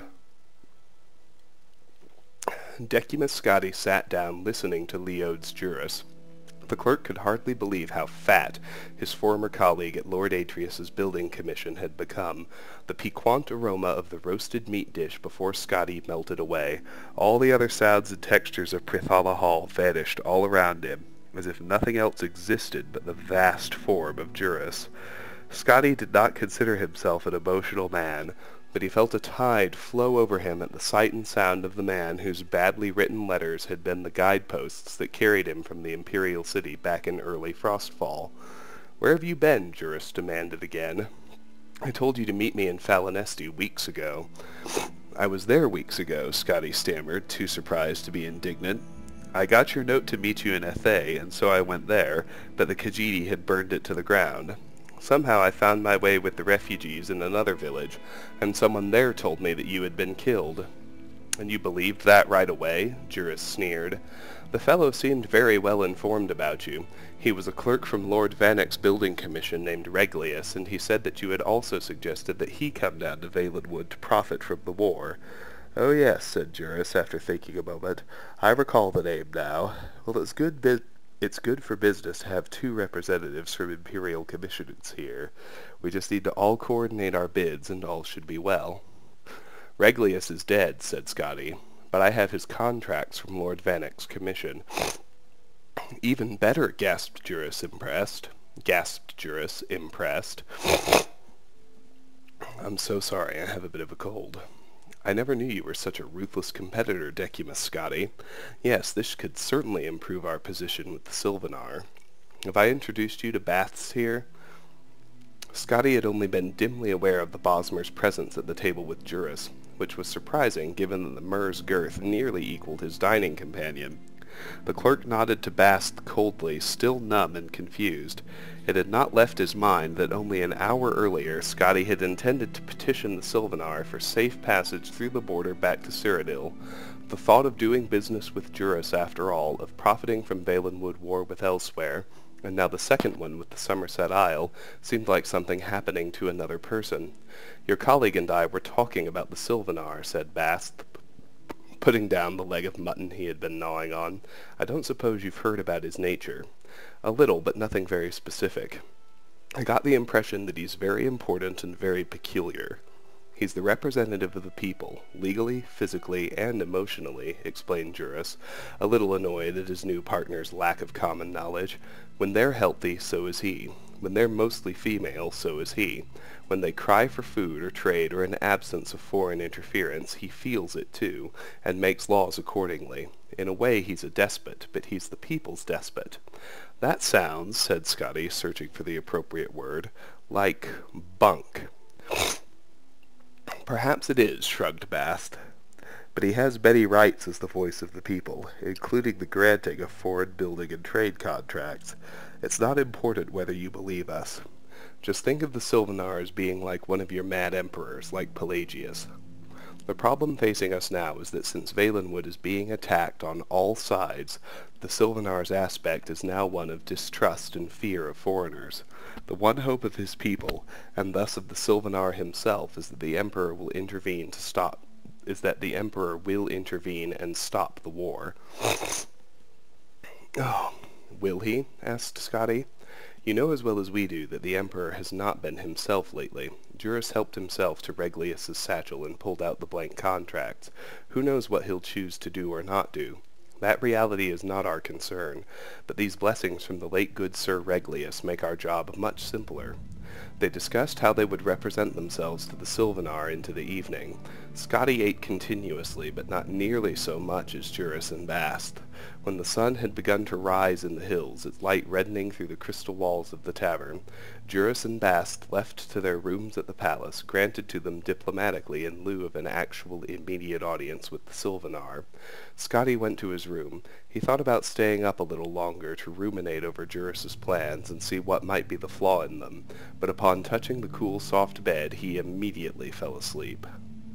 Decimus Scotti sat down listening to Leode's Juris. The clerk could hardly believe how fat his former colleague at Lord Atreus's building commission had become. The piquant aroma of the roasted meat dish before Scotti melted away. All the other sounds and textures of Prithala Hall vanished all around him, as if nothing else existed but the vast form of Juris. Scotti did not consider himself an emotional man, but he felt a tide flow over him at the sight and sound of the man whose badly written letters had been the guideposts that carried him from the Imperial City back in early Frostfall. "Where have you been?" Juris demanded again. "I told you to meet me in Falinesti weeks ago." "I was there weeks ago," Scotti stammered, too surprised to be indignant. "I got your note to meet you in Athay, and so I went there, but the Khajiit had burned it to the ground. Somehow I found my way with the refugees in another village, and someone there told me that you had been killed." "And you believed that right away?" Juris sneered. "The fellow seemed very well informed about you. He was a clerk from Lord Vanek's building commission named Reglius, and he said that you had also suggested that he come down to Valenwood to profit from the war." "Oh yes," said Juris, after thinking a moment. "I recall the name now. Well, it's good bu- it's good for business to have two representatives from Imperial Commissions here. We just need to all coordinate our bids, and all should be well." "Reglius is dead," said Scotti, "but I have his contracts from Lord Vanek's commission." "Even better," gasped Juris, impressed. Gasped Juris, impressed. "I'm so sorry, I have a bit of a cold." "I never knew you were such a ruthless competitor, Decimus Scotti. Yes, this could certainly improve our position with the Sylvanar. Have I introduced you to Baths here?" Scotti had only been dimly aware of the Bosmer's presence at the table with Juris, which was surprising given that the Mer's girth nearly equaled his dining companion. The clerk nodded to Bast coldly, still numb and confused. It had not left his mind that only an hour earlier Scotti had intended to petition the Sylvanar for safe passage through the border back to Cyrodiil. The thought of doing business with Juris after all, of profiting from Valenwood war with Elsewhere, and now the second one with the Somerset Isle, seemed like something happening to another person. "Your colleague and I were talking about the Sylvanar," said Bast, putting down the leg of mutton he had been gnawing on. "I don't suppose you've heard about his nature." "A little, but nothing very specific. I got the impression that he's very important and very peculiar. He's the representative of the people, legally, physically, and emotionally," explained Juris, a little annoyed at his new partner's lack of common knowledge. "When they're healthy, so is he. When they're mostly female, so is he. When they cry for food or trade or an absence of foreign interference, he feels it too, and makes laws accordingly. In a way he's a despot, but he's the people's despot." "That sounds," said Scotti, searching for the appropriate word, "like bunk." "Perhaps it is," shrugged Bast. "But he has many rights as the voice of the people, including the granting of foreign building and trade contracts. It's not important whether you believe us. Just think of the Sylvanar as being like one of your mad emperors, like Pelagius. The problem facing us now is that since Valenwood is being attacked on all sides, the Sylvanar's aspect is now one of distrust and fear of foreigners. The one hope of his people, and thus of the Sylvanar himself, is that the Emperor will intervene to stop is that the Emperor will intervene and stop the war." "Oh, will he?" asked Scotti. You know as well as we do that the Emperor has not been himself lately. Juris helped himself to Reglius's satchel and pulled out the blank contracts. Who knows what he'll choose to do or not do? That reality is not our concern, but these blessings from the late good Sir Reglius make our job much simpler. They discussed how they would represent themselves to the Sylvanar into the evening. Scotty ate continuously, but not nearly so much as Juris and Bast. When the sun had begun to rise in the hills, its light reddening through the crystal walls of the tavern, Juris and Bast left to their rooms at the palace, granted to them diplomatically in lieu of an actual immediate audience with the Sylvanar. Scotty went to his room. He thought about staying up a little longer to ruminate over Juris's plans and see what might be the flaw in them, but upon touching the cool, soft bed, he immediately fell asleep.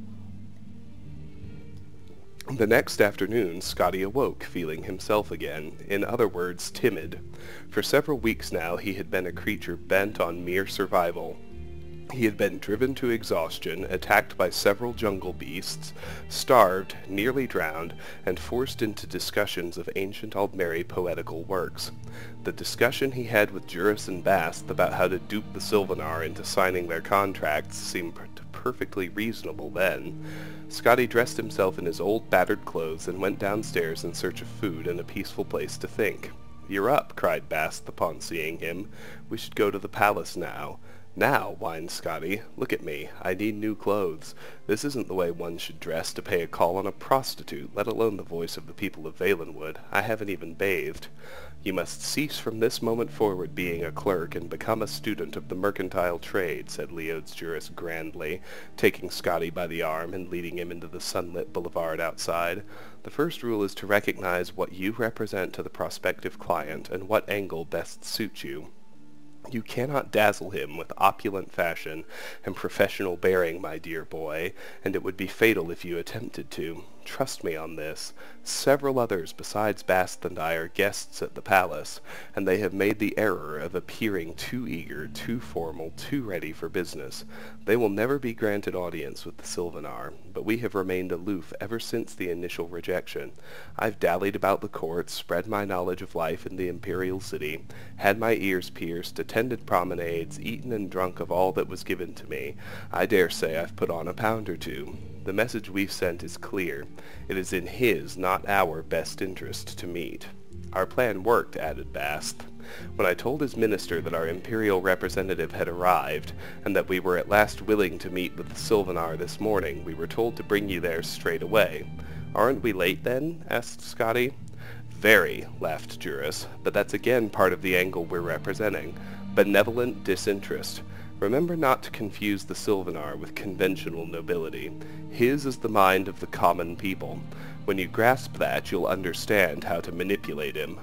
The next afternoon, Scotty awoke, feeling himself again, in other words, timid. For several weeks now he had been a creature bent on mere survival. He had been driven to exhaustion, attacked by several jungle beasts, starved, nearly drowned, and forced into discussions of ancient Aldmeri poetical works. The discussion he had with Juris and Bast about how to dupe the Sylvanar into signing their contracts seemed per- perfectly reasonable then. Scotty dressed himself in his old battered clothes and went downstairs in search of food and a peaceful place to think. "You're up," cried Bast upon seeing him. "We should go to the palace now." "Now," whined Scotty. "Look at me. I need new clothes. This isn't the way one should dress to pay a call on a prostitute, let alone the voice of the people of Valenwood. I haven't even bathed." "You must cease from this moment forward being a clerk and become a student of the mercantile trade," said Leode's Juris grandly, taking Scotty by the arm and leading him into the sunlit boulevard outside. "The first rule is to recognize what you represent to the prospective client and what angle best suits you. You cannot dazzle him with opulent fashion and professional bearing, my dear boy, and it would be fatal if you attempted to. Trust me on this. Several others besides Bast and I are guests at the palace, and they have made the error of appearing too eager, too formal, too ready for business. They will never be granted audience with the Sylvanar, but we have remained aloof ever since the initial rejection. I've dallied about the court, spread my knowledge of life in the imperial city, had my ears pierced, attended promenades, eaten and drunk of all that was given to me. I dare say I've put on a pound or two. The message we've sent is clear. It is in his, not our, best interest to meet." "Our plan worked," added Bast. "When I told his minister that our imperial representative had arrived, and that we were at last willing to meet with the Sylvanar this morning, we were told to bring you there straight away." "Aren't we late, then?" asked Scotty. "Very," laughed Juris, "but that's again part of the angle we're representing. Benevolent disinterest. Remember not to confuse the Sylvanar with conventional nobility. His is the mind of the common people. When you grasp that, you'll understand how to manipulate him."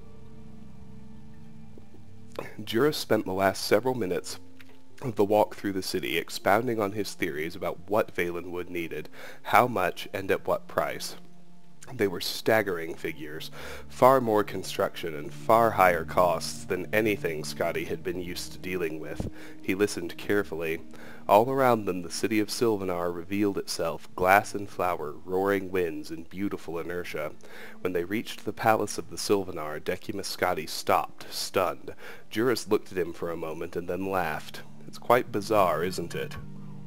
Juris spent the last several minutes of the walk through the city expounding on his theories about what Valenwood needed, how much, and at what price. They were staggering figures, far more construction and far higher costs than anything Scotty had been used to dealing with. He listened carefully. All around them the city of Sylvanar revealed itself, glass and flower, roaring winds, and beautiful inertia. When they reached the palace of the Sylvanar, Decimus Scotty stopped, stunned. Juris looked at him for a moment and then laughed. "It's quite bizarre, isn't it?"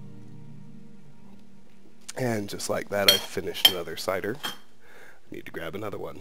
And just like that, I've finished another cider. Need to grab another one.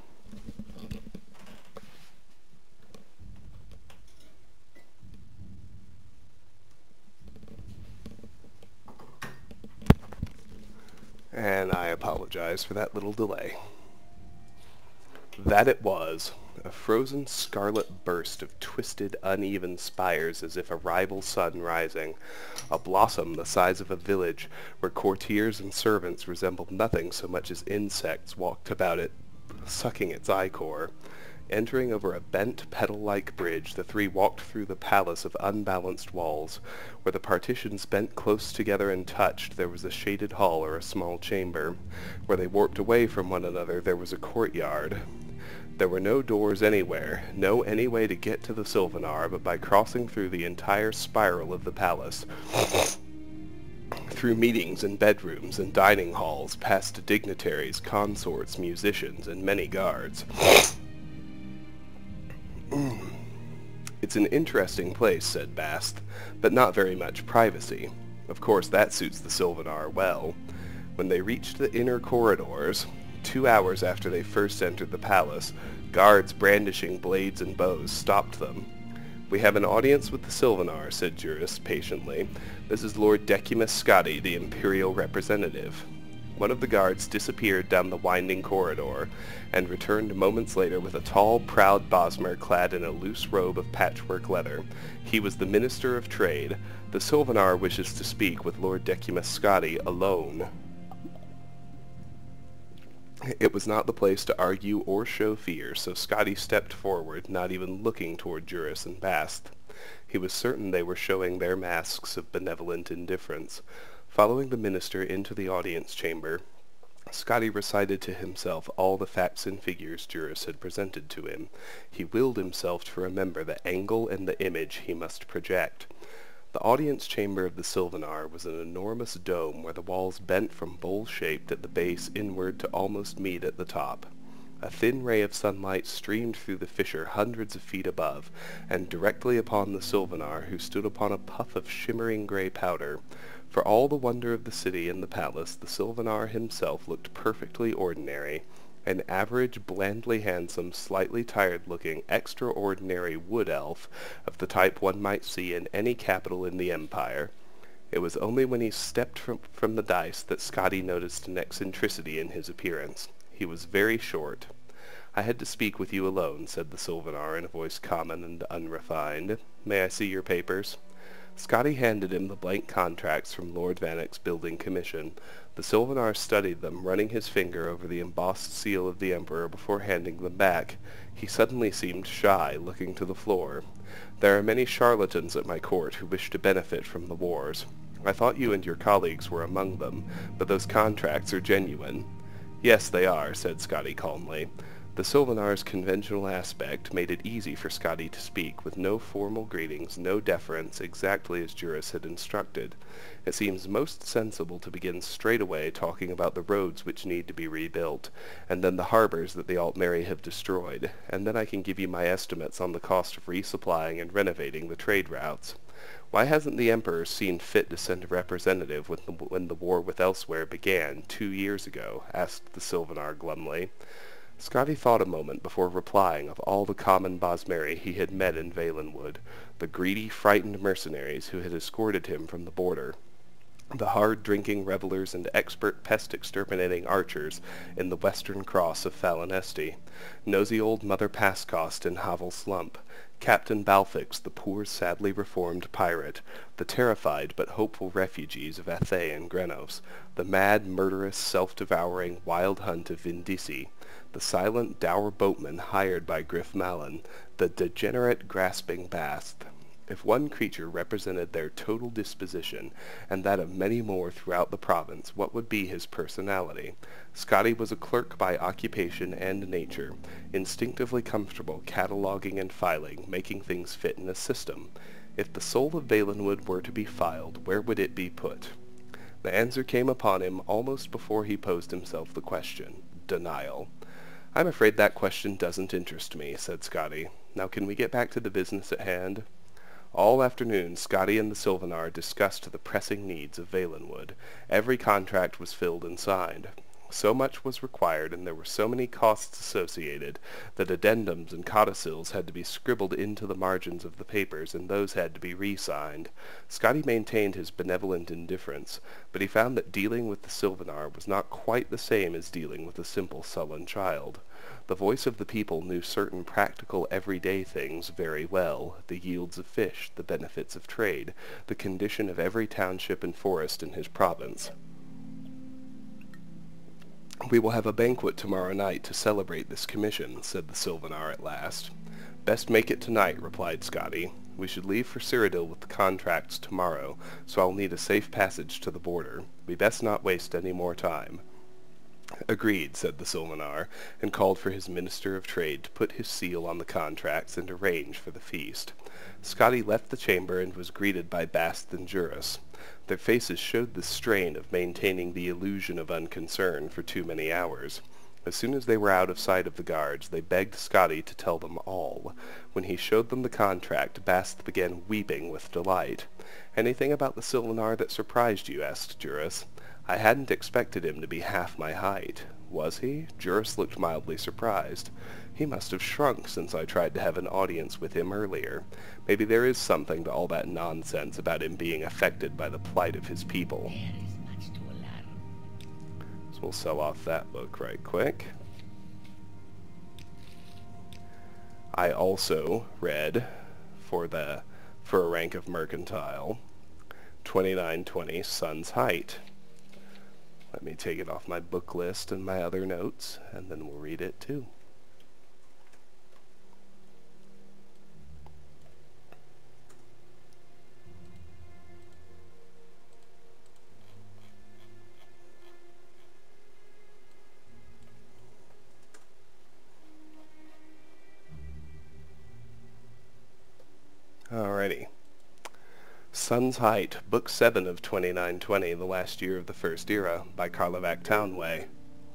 And I apologize for that little delay. That it was, a frozen scarlet burst of twisted, uneven spires as if a rival sun rising, a blossom the size of a village, where courtiers and servants resembled nothing so much as insects walked about it, sucking its ichor. Entering over a bent, petal-like bridge, the three walked through the palace of unbalanced walls. Where the partitions bent close together and touched, there was a shaded hall or a small chamber. Where they warped away from one another, there was a courtyard. There were no doors anywhere, no any way to get to the Sylvanar but by crossing through the entire spiral of the palace. Through meetings and bedrooms and dining halls, past dignitaries, consorts, musicians, and many guards. It "It's an interesting place," said Bast, "but not very much privacy. Of course that suits the Sylvanar well." When they reached the inner corridors, two hours after they first entered the palace, guards brandishing blades and bows stopped them. "We have an audience with the Sylvanar," said Juris patiently. "This is Lord Decimus Scotti, the Imperial representative." One of the guards disappeared down the winding corridor, and returned moments later with a tall, proud Bosmer clad in a loose robe of patchwork leather. He was the Minister of Trade. "The Sylvanar wishes to speak with Lord Decimus Scotti alone." It was not the place to argue or show fear, so Scotti stepped forward, not even looking toward Juris and Bast. He was certain they were showing their masks of benevolent indifference. Following the minister into the audience chamber, Scotti recited to himself all the facts and figures Juris had presented to him. He willed himself to remember the angle and the image he must project. The audience chamber of the Sylvanar was an enormous dome where the walls bent from bowl-shaped at the base inward to almost meet at the top. A thin ray of sunlight streamed through the fissure hundreds of feet above, and directly upon the Sylvanar, who stood upon a puff of shimmering grey powder. For all the wonder of the city and the palace, the Sylvanar himself looked perfectly ordinary. An average, blandly handsome, slightly tired-looking, extraordinary wood elf of the type one might see in any capital in the Empire. It was only when he stepped from, from the dais that Scotti noticed an eccentricity in his appearance. He was very short. "I had to speak with you alone," said the Sylvanar in a voice common and unrefined. "May I see your papers?" Scotti handed him the blank contracts from Lord Vannick's building commission. The Sylvanar studied them, running his finger over the embossed seal of the Emperor before handing them back. He suddenly seemed shy, looking to the floor. "There are many charlatans at my court who wish to benefit from the wars. I thought you and your colleagues were among them, but those contracts are genuine." "Yes, they are," said Scotti calmly. The Sylvanar's conventional aspect made it easy for Scotti to speak, with no formal greetings, no deference, exactly as Juris had instructed. "It seems most sensible to begin straight away talking about the roads which need to be rebuilt, and then the harbors that the Altmeri have destroyed, and then I can give you my estimates on the cost of resupplying and renovating the trade routes." "Why hasn't the Emperor seen fit to send a representative when the, when the war with Elsewhere began, two years ago?" asked the Sylvanar glumly. Scotti thought a moment before replying of all the common Bosmeri he had met in Valenwood, the greedy, frightened mercenaries who had escorted him from the border, the hard-drinking revelers and expert pest-exterminating archers in the western cross of Falinesti, nosy old Mother Pascost in Havel Slump, Captain Balfix, the poor, sadly reformed pirate, the terrified but hopeful refugees of Athay and Grenos, the mad, murderous, self-devouring wild hunt of Vindisi, the silent, dour boatman hired by Griff Malin, the degenerate, grasping Bast. If one creature represented their total disposition, and that of many more throughout the province, what would be his personality? Scotti was a clerk by occupation and nature, instinctively comfortable cataloguing and filing, making things fit in a system. If the soul of Valenwood were to be filed, where would it be put? The answer came upon him almost before he posed himself the question. Denial. "I'm afraid that question doesn't interest me," said Scotti. "Now can we get back to the business at hand?" All afternoon Scotti and the Sylvanar discussed the pressing needs of Valenwood. Every contract was filled and signed. So much was required, and there were so many costs associated, that addendums and codicils had to be scribbled into the margins of the papers, and those had to be re-signed. Scotti maintained his benevolent indifference, but he found that dealing with the Sylvanar was not quite the same as dealing with a simple, sullen child. The voice of the people knew certain practical, everyday things very well, the yields of fish, the benefits of trade, the condition of every township and forest in his province. "We will have a banquet tomorrow night to celebrate this commission," said the Sylvanar at last. "Best make it tonight," replied Scotti. "We should leave for Cyrodiil with the contracts tomorrow, so I'll need a safe passage to the border. We best not waste any more time." "Agreed," said the Sylvanar, and called for his Minister of Trade to put his seal on the contracts and arrange for the feast. Scotti left the chamber and was greeted by Bast and Juris. Their faces showed the strain of maintaining the illusion of unconcern for too many hours. As soon as they were out of sight of the guards, they begged Scotty to tell them all. When he showed them the contract, Bast began weeping with delight. "Anything about the Sylvanar that surprised you?" asked Juris. "I hadn't expected him to be half my height." "Was he?" Juris looked mildly surprised. "He must have shrunk since I tried to have an audience with him earlier. Maybe there is something to all that nonsense about him being affected by the plight of his people." So we'll sell off that book right quick. I also read, for the for a rank of mercantile, twenty-nine twenty Sun's Height. Let me take it off my book list and my other notes, and then we'll read it too. Alrighty. Sun's Height, Book seven of twenty-nine twenty, The Last Year of the First Era, by Karlovac Townway.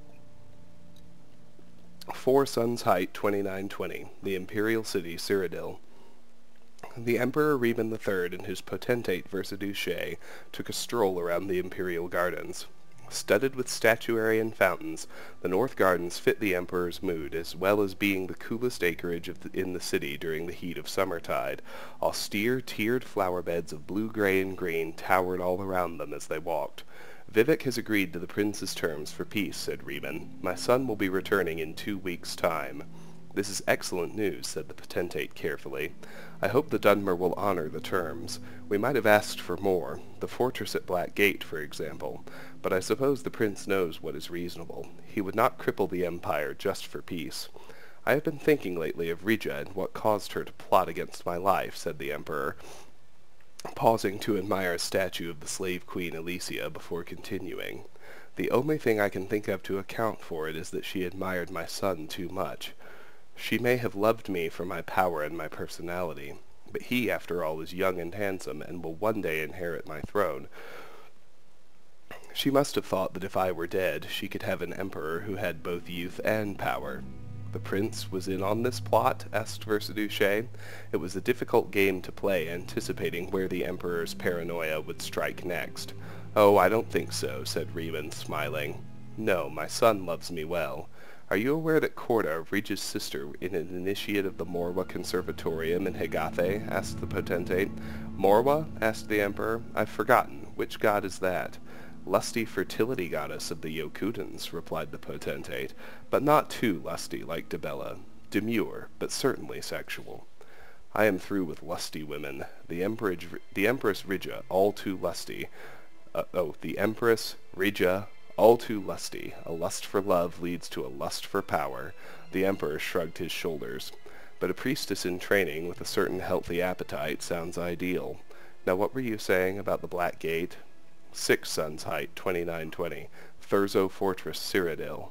For Sun's Height, twenty-nine twenty, the Imperial City, Cyrodiil. The Emperor Riemann the Third and his potentate Versailles took a stroll around the Imperial Gardens. Studded with statuary and fountains, the North Gardens fit the Emperor's mood, as well as being the coolest acreage of the, in the city during the heat of summertide. Austere, tiered flower beds of blue, gray, and green towered all around them as they walked. "Vivek has agreed to the prince's terms for peace," said Riemann. "My son will be returning in two weeks' time." "This is excellent news," said the potentate carefully. "I hope the Dunmer will honor the terms. We might have asked for more, the fortress at Black Gate, for example, but I suppose the prince knows what is reasonable. He would not cripple the empire just for peace." "I have been thinking lately of Rija and what caused her to plot against my life," said the emperor, pausing to admire a statue of the slave queen Alicia before continuing. "The only thing I can think of to account for it is that she admired my son too much. She may have loved me for my power and my personality, but he, after all, is young and handsome, and will one day inherit my throne. She must have thought that if I were dead, she could have an emperor who had both youth and power." "The prince was in on this plot?" asked Versailles. It was a difficult game to play, anticipating where the emperor's paranoia would strike next. "Oh, I don't think so," said Riemann, smiling. "No, my son loves me well. Are you aware that Corda, Regia's sister, is an initiate of the Morwa Conservatorium in Hegathe?" asked the potentate. "Morwa?" asked the emperor. "I've forgotten. Which god is that?" "Lusty fertility goddess of the Yokutans," replied the potentate, "but not too lusty like Dibella. Demure, but certainly sexual." "I am through with lusty women. The emperor, the Empress Regia, all too lusty. Uh, oh, the Empress Regia, all too lusty. A lust for love leads to a lust for power." The emperor shrugged his shoulders. "But a priestess in training with a certain healthy appetite sounds ideal. Now what were you saying about the Black Gate?" Six Sun's Height, twenty-nine twenty, Thurzo Fortress, Cyrodiil.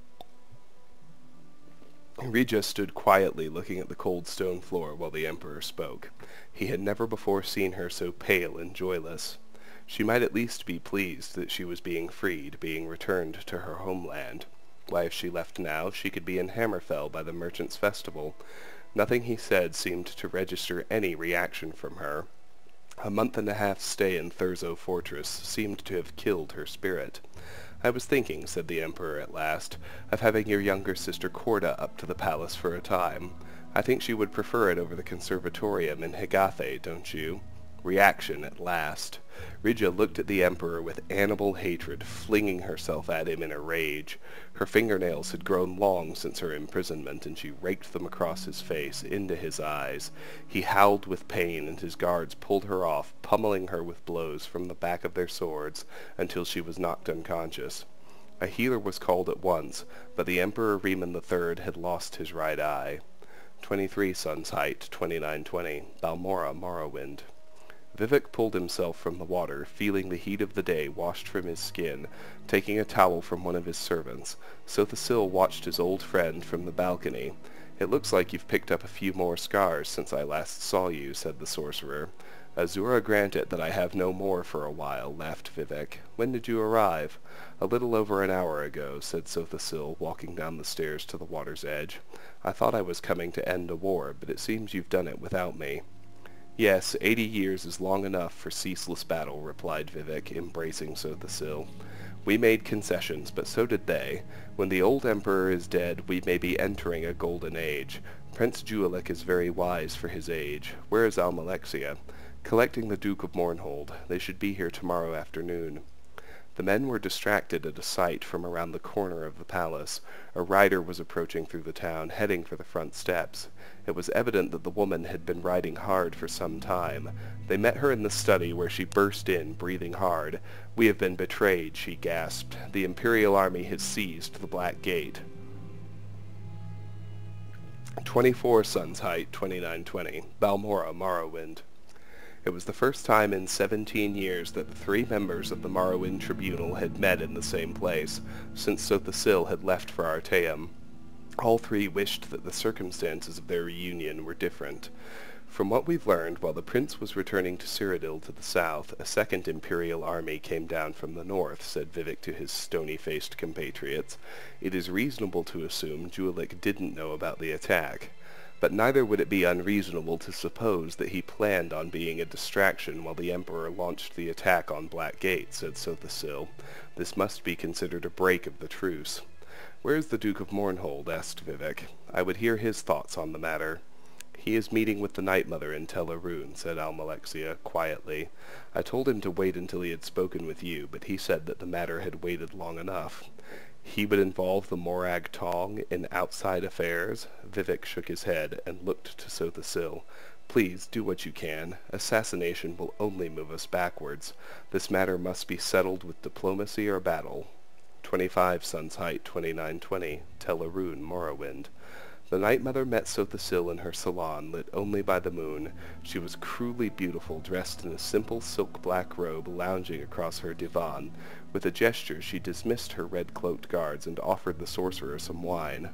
Regia stood quietly looking at the cold stone floor while the emperor spoke. He had never before seen her so pale and joyless. She might at least be pleased that she was being freed, being returned to her homeland. Why, if she left now, she could be in Hammerfell by the Merchants' Festival. Nothing he said seemed to register any reaction from her. A month and a half stay in Thurzo Fortress seemed to have killed her spirit. "I was thinking," said the emperor at last, "of having your younger sister Corda up to the palace for a time. I think she would prefer it over the conservatorium in Hegathe, don't you?" Reaction at last. Regia looked at the emperor with animal hatred, flinging herself at him in a rage. Her fingernails had grown long since her imprisonment, and she raked them across his face, into his eyes. He howled with pain, and his guards pulled her off, pummeling her with blows from the back of their swords, until she was knocked unconscious. A healer was called at once, but the Emperor Riemann the Third had lost his right eye. twenty-three Sun's Height, twenty-nine twenty, Balmora, Morrowind. Vivek pulled himself from the water, feeling the heat of the day washed from his skin, taking a towel from one of his servants. Sothasil watched his old friend from the balcony. "It looks like you've picked up a few more scars since I last saw you," said the sorcerer. Azura grant it that I have no more for a while, laughed Vivek. When did you arrive? A little over an hour ago, said Sothasil, walking down the stairs to the water's edge. I thought I was coming to end a war, but it seems you've done it without me. Yes, eighty years is long enough for ceaseless battle, replied Vivek, embracing Sothasil. We made concessions, but so did they. When the old emperor is dead, we may be entering a golden age. Prince Juelik is very wise for his age. Where is Almalexia? Collecting the Duke of Mournhold. They should be here tomorrow afternoon. The men were distracted at a sight from around the corner of the palace. A rider was approaching through the town, heading for the front steps. It was evident that the woman had been riding hard for some time. They met her in the study, where she burst in, breathing hard. We have been betrayed, she gasped. The Imperial Army has seized the Black Gate. twenty-four Sun's Height, twenty-nine twenty. Balmora, Morrowind. It was the first time in seventeen years that the three members of the Morrowind Tribunal had met in the same place, since Sothasil had left for Artaeum. All three wished that the circumstances of their reunion were different. From what we've learned, while the prince was returning to Cyrodiil to the south, a second Imperial army came down from the north, said Vivek to his stony-faced compatriots. It is reasonable to assume Juelik didn't know about the attack. But neither would it be unreasonable to suppose that he planned on being a distraction while the Emperor launched the attack on Black Gate, said Sothasil. This must be considered a break of the truce. Where is the Duke of Mournhold? Asked Vivek. I would hear his thoughts on the matter. He is meeting with the Night Mother in Tel Arun, said Almalexia, quietly. I told him to wait until he had spoken with you, but he said that the matter had waited long enough. He would involve the Morag Tong in outside affairs? Vivek shook his head and looked to Sothasil. Please, do what you can. Assassination will only move us backwards. This matter must be settled with diplomacy or battle. twenty-five Sun's Height, twenty-nine twenty. Tel Arun, Morrowind. The Night Mother met Sothasil in her salon, lit only by the moon. She was cruelly beautiful, dressed in a simple silk black robe, lounging across her divan. With a gesture, she dismissed her red-cloaked guards and offered the sorcerer some wine.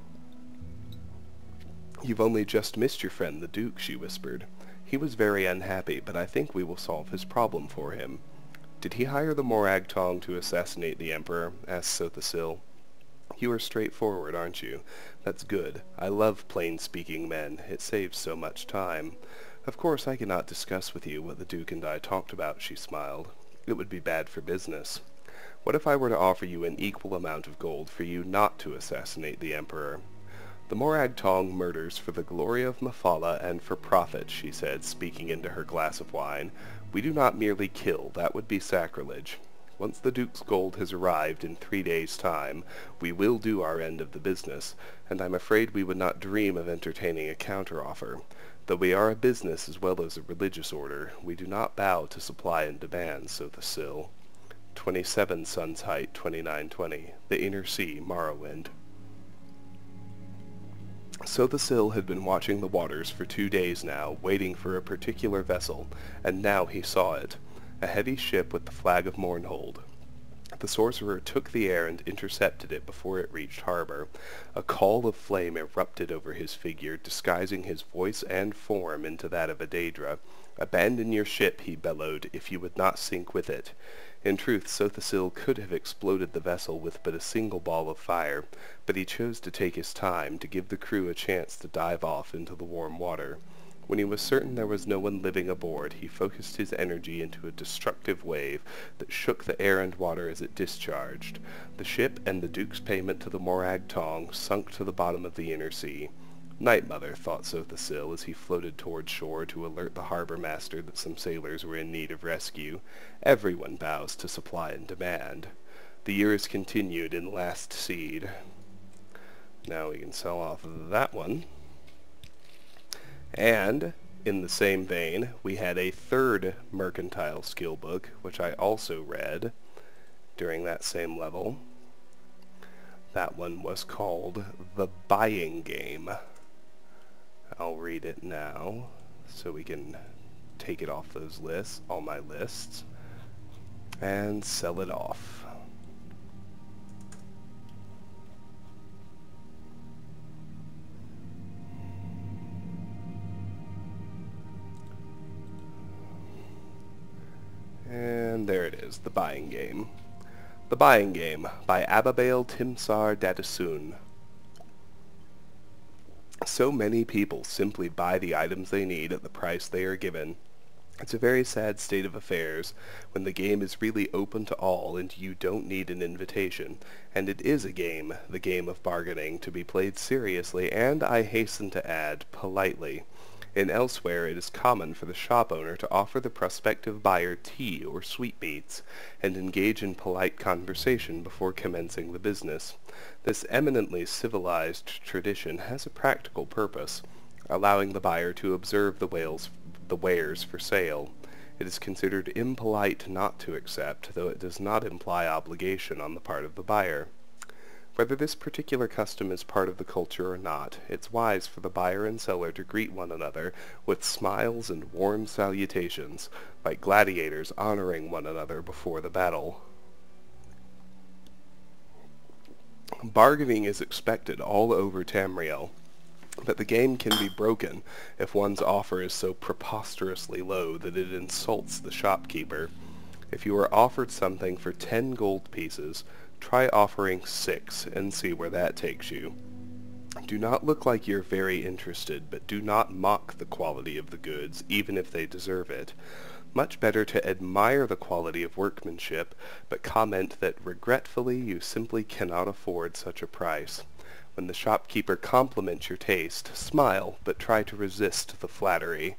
You've only just missed your friend the Duke, she whispered. He was very unhappy, but I think we will solve his problem for him. Did he hire the Morag Tong to assassinate the Emperor? Asked Sothasil. You are straightforward, aren't you? That's good. I love plain-speaking men. It saves so much time. Of course I cannot discuss with you what the Duke and I talked about, she smiled. It would be bad for business. What if I were to offer you an equal amount of gold for you not to assassinate the Emperor? The Morag Tong murders for the glory of Mephala and for profit, she said, speaking into her glass of wine. We do not merely kill. That would be sacrilege. Once the Duke's gold has arrived in three days' time, we will do our end of the business, and I'm afraid we would not dream of entertaining a counteroffer. Though we are a business as well as a religious order, we do not bow to supply and demand, Sothasil. twenty-seven Sun's Height, twenty-nine twenty. The Inner Sea, Morrowind. Sothasil had been watching the waters for two days now, waiting for a particular vessel, and now he saw it. A heavy ship with the flag of Mournhold. The sorcerer took the air and intercepted it before it reached harbor. A call of flame erupted over his figure, disguising his voice and form into that of a Daedra. Abandon your ship, he bellowed, if you would not sink with it. In truth, Sothasil could have exploded the vessel with but a single ball of fire, but he chose to take his time, to give the crew a chance to dive off into the warm water. When he was certain there was no one living aboard, he focused his energy into a destructive wave that shook the air and water as it discharged. The ship and the Duke's payment to the Morag Tong sunk to the bottom of the inner sea. Night Mother, thought Sothasil as he floated toward shore to alert the harbor master that some sailors were in need of rescue. Everyone bows to supply and demand. The year is continued in Last Seed. Now we can sell off that one. And, in the same vein, we had a third mercantile skill book, which I also read during that same level. That one was called The Buying Game. I'll read it now, so we can take it off those lists, all my lists, and sell it off. And there it is, the buying game. The Buying Game by Abibail Timsar Dadasun. So many people simply buy the items they need at the price they are given. It's a very sad state of affairs when the game is really open to all and you don't need an invitation. And it is a game, the game of bargaining, to be played seriously and, I hasten to add, politely. In elsewhere it is common for the shop owner to offer the prospective buyer tea or sweetmeats, and engage in polite conversation before commencing the business. This eminently civilized tradition has a practical purpose, allowing the buyer to observe the whales, the wares for sale. It is considered impolite not to accept, though it does not imply obligation on the part of the buyer. Whether this particular custom is part of the culture or not, it's wise for the buyer and seller to greet one another with smiles and warm salutations, like gladiators honoring one another before the battle. Bargaining is expected all over Tamriel, but the game can be broken if one's offer is so preposterously low that it insults the shopkeeper. If you are offered something for ten gold pieces, try offering six and see where that takes you. Do not look like you're very interested, but do not mock the quality of the goods, even if they deserve it. Much better to admire the quality of workmanship, but comment that regretfully you simply cannot afford such a price. When the shopkeeper compliments your taste, smile, but try to resist the flattery.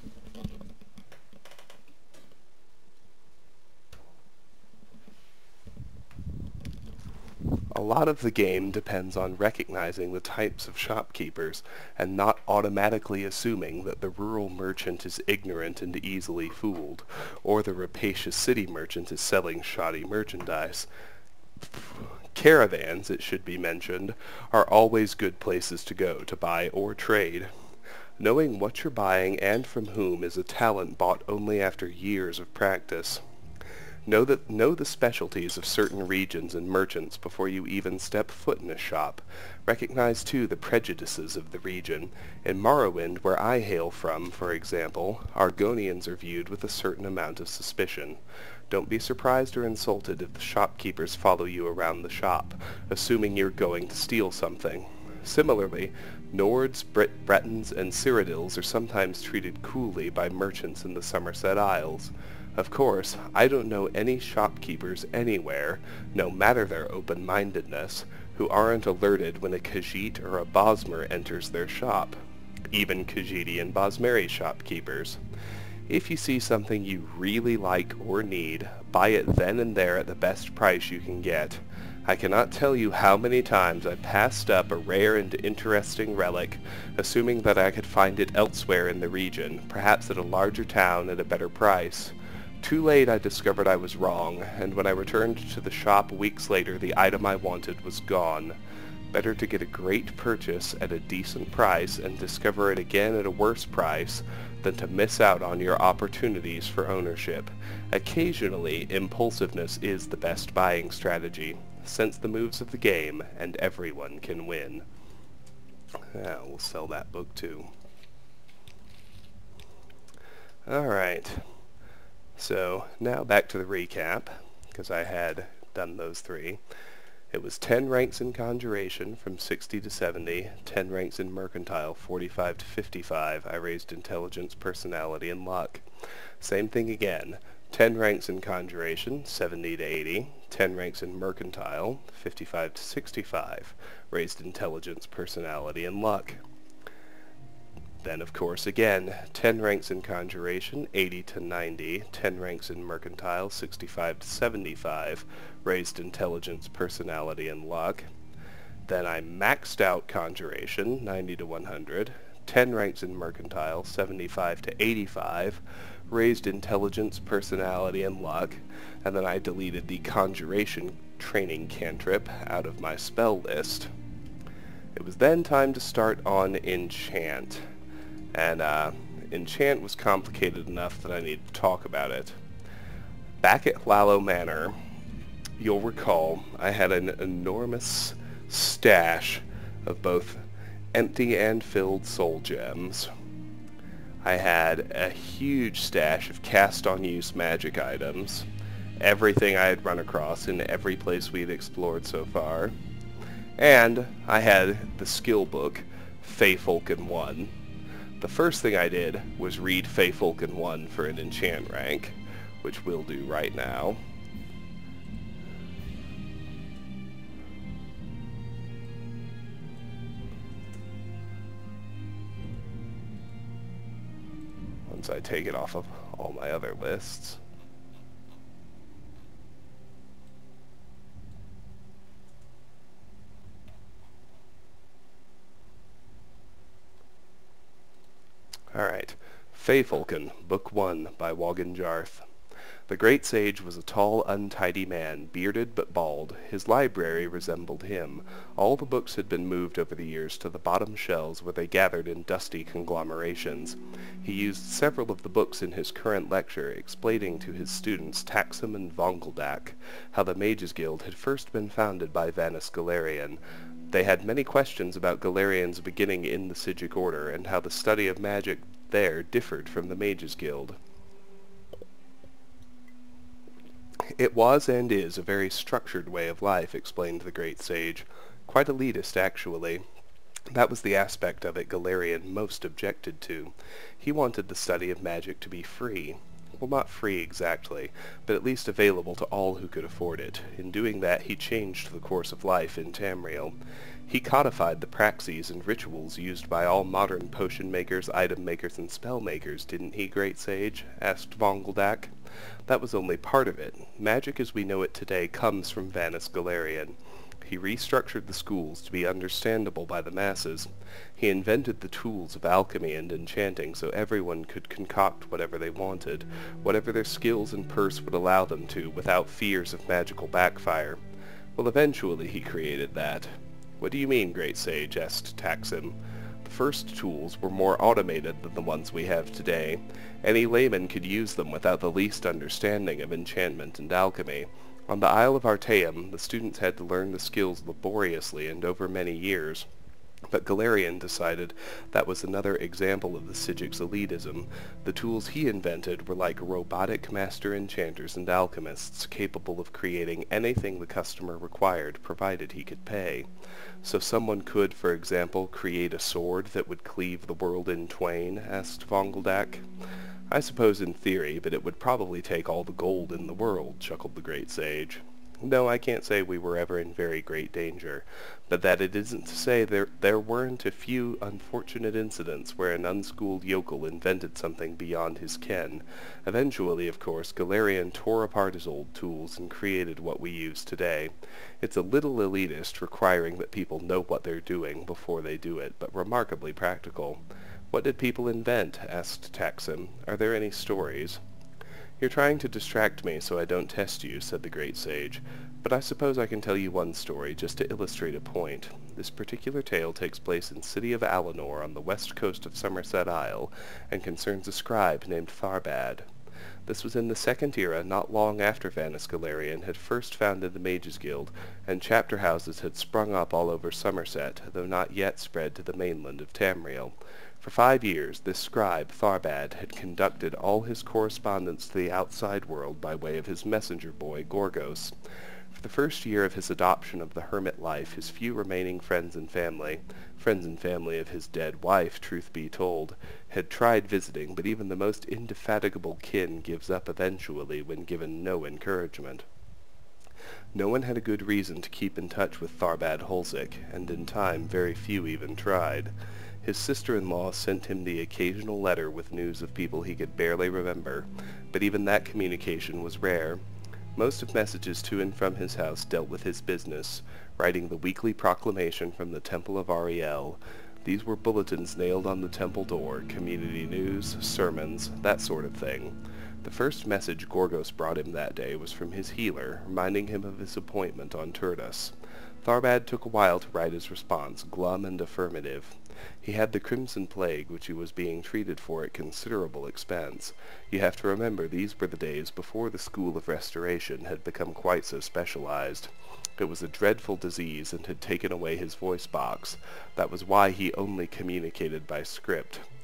A lot of the game depends on recognizing the types of shopkeepers, and not automatically assuming that the rural merchant is ignorant and easily fooled, or the rapacious city merchant is selling shoddy merchandise. Caravans, it should be mentioned, are always good places to go to buy or trade. Knowing what you're buying and from whom is a talent bought only after years of practice. Know that know the specialties of certain regions and merchants before you even step foot in a shop. Recognize, too, the prejudices of the region. In Morrowind, where I hail from, for example, Argonians are viewed with a certain amount of suspicion. Don't be surprised or insulted if the shopkeepers follow you around the shop, assuming you're going to steal something. Similarly, Nords, Brit Bretons, and Cyrodiils are sometimes treated coolly by merchants in the Somerset Isles. Of course, I don't know any shopkeepers anywhere, no matter their open-mindedness, who aren't alerted when a Khajiit or a Bosmer enters their shop. Even Khajiiti and Bosmeri shopkeepers. If you see something you really like or need, buy it then and there at the best price you can get. I cannot tell you how many times I passed up a rare and interesting relic, assuming that I could find it elsewhere in the region, perhaps at a larger town at a better price. Too late I discovered I was wrong, and when I returned to the shop weeks later the item I wanted was gone. Better to get a great purchase at a decent price and discover it again at a worse price than to miss out on your opportunities for ownership. Occasionally, impulsiveness is the best buying strategy. Sense the moves of the game, and everyone can win. Yeah, we'll sell that book too. Alright. So, now back to the recap, because I had done those three. It was ten ranks in Conjuration, from sixty to seventy, ten ranks in Mercantile, forty-five to fifty-five. I raised Intelligence, Personality, and Luck. Same thing again. ten ranks in Conjuration, seventy to eighty, ten ranks in Mercantile, fifty-five to sixty-five. Raised Intelligence, Personality, and Luck. Then, of course, again, ten ranks in Conjuration, eighty to ninety, ten ranks in Mercantile, sixty-five to seventy-five, raised Intelligence, Personality, and Luck. Then I maxed out Conjuration, ninety to one hundred, ten ranks in Mercantile, seventy-five to eighty-five, raised Intelligence, Personality, and Luck, and then I deleted the Conjuration training cantrip out of my spell list. It was then time to start on Enchant. And uh, Enchant was complicated enough that I need to talk about it. Back at Hlalo Manor, you'll recall I had an enormous stash of both empty and filled soul gems. I had a huge stash of cast-on-use magic items, everything I had run across in every place we'd explored so far, and I had the skill book, Feyfolken one. The first thing I did was read Feyfolken one for an enchant rank, which we'll do right now. Once I take it off of all my other lists. Alright, Feyfolken, Book one by Wogan Jarth. The great sage was a tall, untidy man, bearded but bald. His library resembled him. All the books had been moved over the years to the bottom shelves where they gathered in dusty conglomerations. He used several of the books in his current lecture, explaining to his students Taxum and Vongeldak how the Mages Guild had first been founded by Vanus Galerian. They had many questions about Galerian's beginning in the Psijic Order and how the study of magic there differed from the Mages Guild. It was and is a very structured way of life, explained the great sage. Quite elitist, actually. That was the aspect of it Galerian most objected to. He wanted the study of magic to be free. Well, not free exactly, but at least available to all who could afford it. In doing that, he changed the course of life in Tamriel. He codified the praxes and rituals used by all modern potion makers, item makers, and spell makers, didn't he, great sage? Asked Vongeldak. That was only part of it. Magic as we know it today comes from Vanus Galerian. He restructured the schools to be understandable by the masses. He invented the tools of alchemy and enchanting so everyone could concoct whatever they wanted, whatever their skills and purse would allow them to, without fears of magical backfire. Well, eventually he created that. What do you mean, great sage? Asked Taxum. The first tools were more automated than the ones we have today. Any layman could use them without the least understanding of enchantment and alchemy. On the Isle of Artaeum, the students had to learn the skills laboriously and over many years. But Galerian decided that was another example of the Psijic's elitism. The tools he invented were like robotic master enchanters and alchemists, capable of creating anything the customer required, provided he could pay. So someone could, for example, create a sword that would cleave the world in twain, asked Vongeldak. I suppose in theory, but it would probably take all the gold in the world, chuckled the great sage. No, I can't say we were ever in very great danger, but that it isn't to say there there weren't a few unfortunate incidents where an unschooled yokel invented something beyond his ken. Eventually, of course, Galerian tore apart his old tools and created what we use today. It's a little elitist, requiring that people know what they're doing before they do it, but remarkably practical. What did people invent? Asked Taxum. Are there any stories? You're trying to distract me so I don't test you, said the great sage, but I suppose I can tell you one story just to illustrate a point. This particular tale takes place in city of Alinor on the west coast of Somerset Isle, and concerns a scribe named Tharbad. This was in the Second Era, not long after Vanus Galerian had first founded the Mages Guild, and chapter houses had sprung up all over Somerset, though not yet spread to the mainland of Tamriel. For five years, this scribe, Tharbad, had conducted all his correspondence to the outside world by way of his messenger boy, Gorgos. For the first year of his adoption of the hermit life, his few remaining friends and family, friends and family of his dead wife, truth be told, had tried visiting, but even the most indefatigable kin gives up eventually when given no encouragement. No one had a good reason to keep in touch with Tharbad Holzik, and in time very few even tried. His sister-in-law sent him the occasional letter with news of people he could barely remember, but even that communication was rare. Most of messages to and from his house dealt with his business, writing the weekly proclamation from the Temple of Ariel. These were bulletins nailed on the temple door, community news, sermons, that sort of thing. The first message Gorgos brought him that day was from his healer, reminding him of his appointment on Turdus. Tharbad took a while to write his response, glum and affirmative. He had the Crimson Plague, which he was being treated for at considerable expense. You have to remember these were the days before the School of Restoration had become quite so specialized. It was a dreadful disease and had taken away his voice box. That was why he only communicated by script.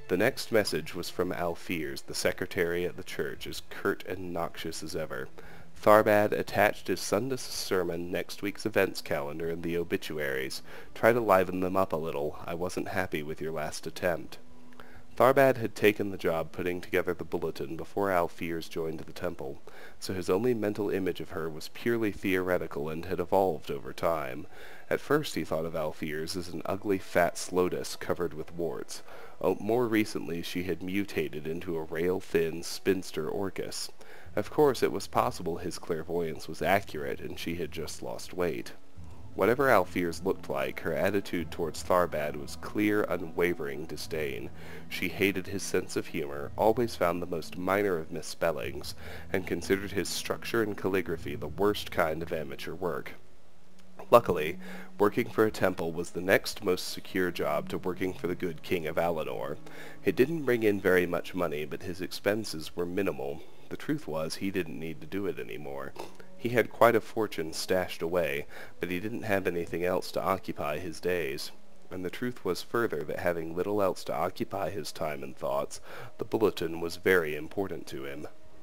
The next message was from Alfiers, the secretary at the church, as curt and noxious as ever. Tharbad attached his Sunday sermon, next week's events calendar, and the obituaries. Try to liven them up a little. I wasn't happy with your last attempt. Tharbad had taken the job putting together the bulletin before Alfiers joined the temple, so his only mental image of her was purely theoretical and had evolved over time. At first he thought of Alfiers as an ugly fat slotus covered with warts. Oh, more recently she had mutated into a rail-thin spinster Orcus. Of course it was possible his clairvoyance was accurate and she had just lost weight. Whatever Alfiers looked like, her attitude towards Tharbad was clear, unwavering disdain. She hated his sense of humor, always found the most minor of misspellings, and considered his structure and calligraphy the worst kind of amateur work. Luckily, working for a temple was the next most secure job to working for the good king of Alinor. It didn't bring in very much money, but his expenses were minimal. The truth was, he didn't need to do it anymore. He had quite a fortune stashed away, but he didn't have anything else to occupy his days. And the truth was further that having little else to occupy his time and thoughts, the bulletin was very important to him.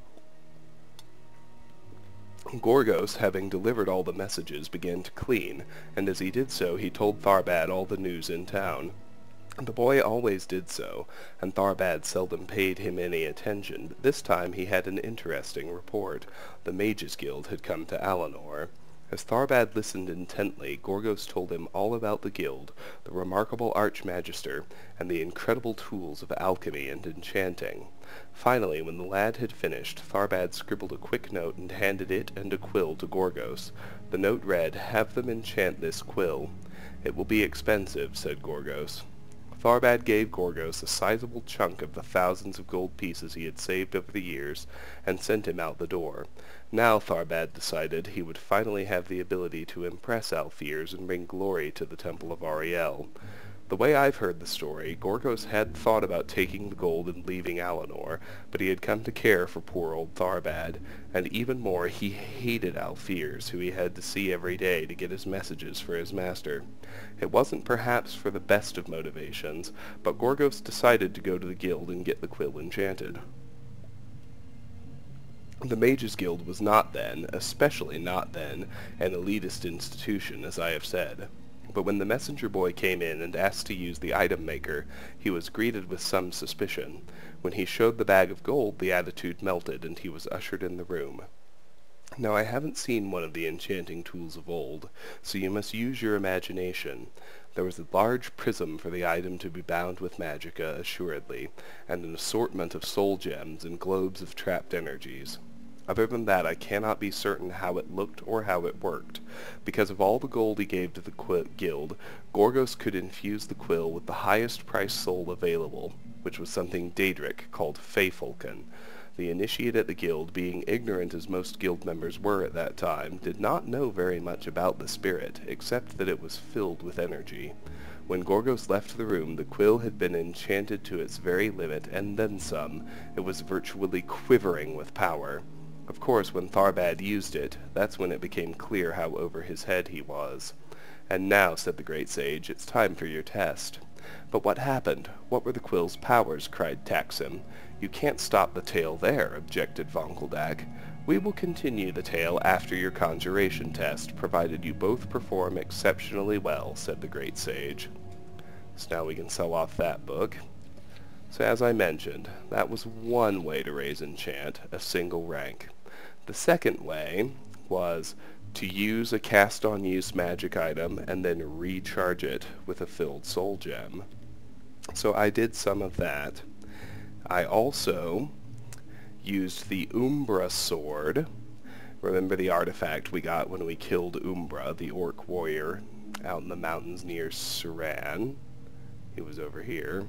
Gorgos, having delivered all the messages, began to clean, and as he did so he told Tharbad all the news in town. The boy always did so, and Tharbad seldom paid him any attention, but this time he had an interesting report. The Mages Guild had come to Alinor. As Tharbad listened intently, Gorgos told him all about the guild, the remarkable Archmagister, and the incredible tools of alchemy and enchanting. Finally, when the lad had finished, Tharbad scribbled a quick note and handed it and a quill to Gorgos. The note read, "Have them enchant this quill." "It will be expensive," said Gorgos. Tharbad gave Gorgos a sizable chunk of the thousands of gold pieces he had saved over the years, and sent him out the door. Now Tharbad decided he would finally have the ability to impress Alfiers and bring glory to the Temple of Ariel. The way I've heard the story, Gorgos had thought about taking the gold and leaving Alinor, but he had come to care for poor old Tharbad, and even more, he hated Alfiers, who he had to see every day to get his messages for his master. It wasn't perhaps for the best of motivations, but Gorgos decided to go to the guild and get the quill enchanted. The Mages Guild was not then, especially not then, an elitist institution, as I have said. But when the messenger boy came in and asked to use the item maker, he was greeted with some suspicion. When he showed the bag of gold, the attitude melted, and he was ushered in the room. Now, I haven't seen one of the enchanting tools of old, so you must use your imagination. There was a large prism for the item to be bound with magicka, assuredly, and an assortment of soul gems and globes of trapped energies. Other than that, I cannot be certain how it looked or how it worked. Because of all the gold he gave to the qu- guild, Gorgos could infuse the quill with the highest priced soul available, which was something Daedric called Feyfalken. The initiate at the guild, being ignorant as most guild members were at that time, did not know very much about the spirit, except that it was filled with energy. When Gorgos left the room, the quill had been enchanted to its very limit, and then some. It was virtually quivering with power. Of course, when Tharbad used it, that's when it became clear how over his head he was. "And now," said the great sage, "it's time for your test." "But what happened? What were the quill's powers?" cried Taxim. "You can't stop the tale there," objected Vonkeldak. "We will continue the tale after your conjuration test, provided you both perform exceptionally well," said the great sage. So now we can sell off that book. So as I mentioned, that was one way to raise enchant, a single rank. The second way was to use a cast-on-use magic item and then recharge it with a filled soul gem. So I did some of that. I also used the Umbra sword. Remember the artifact we got when we killed Umbra, the orc warrior, out in the mountains near Suran? He was over here.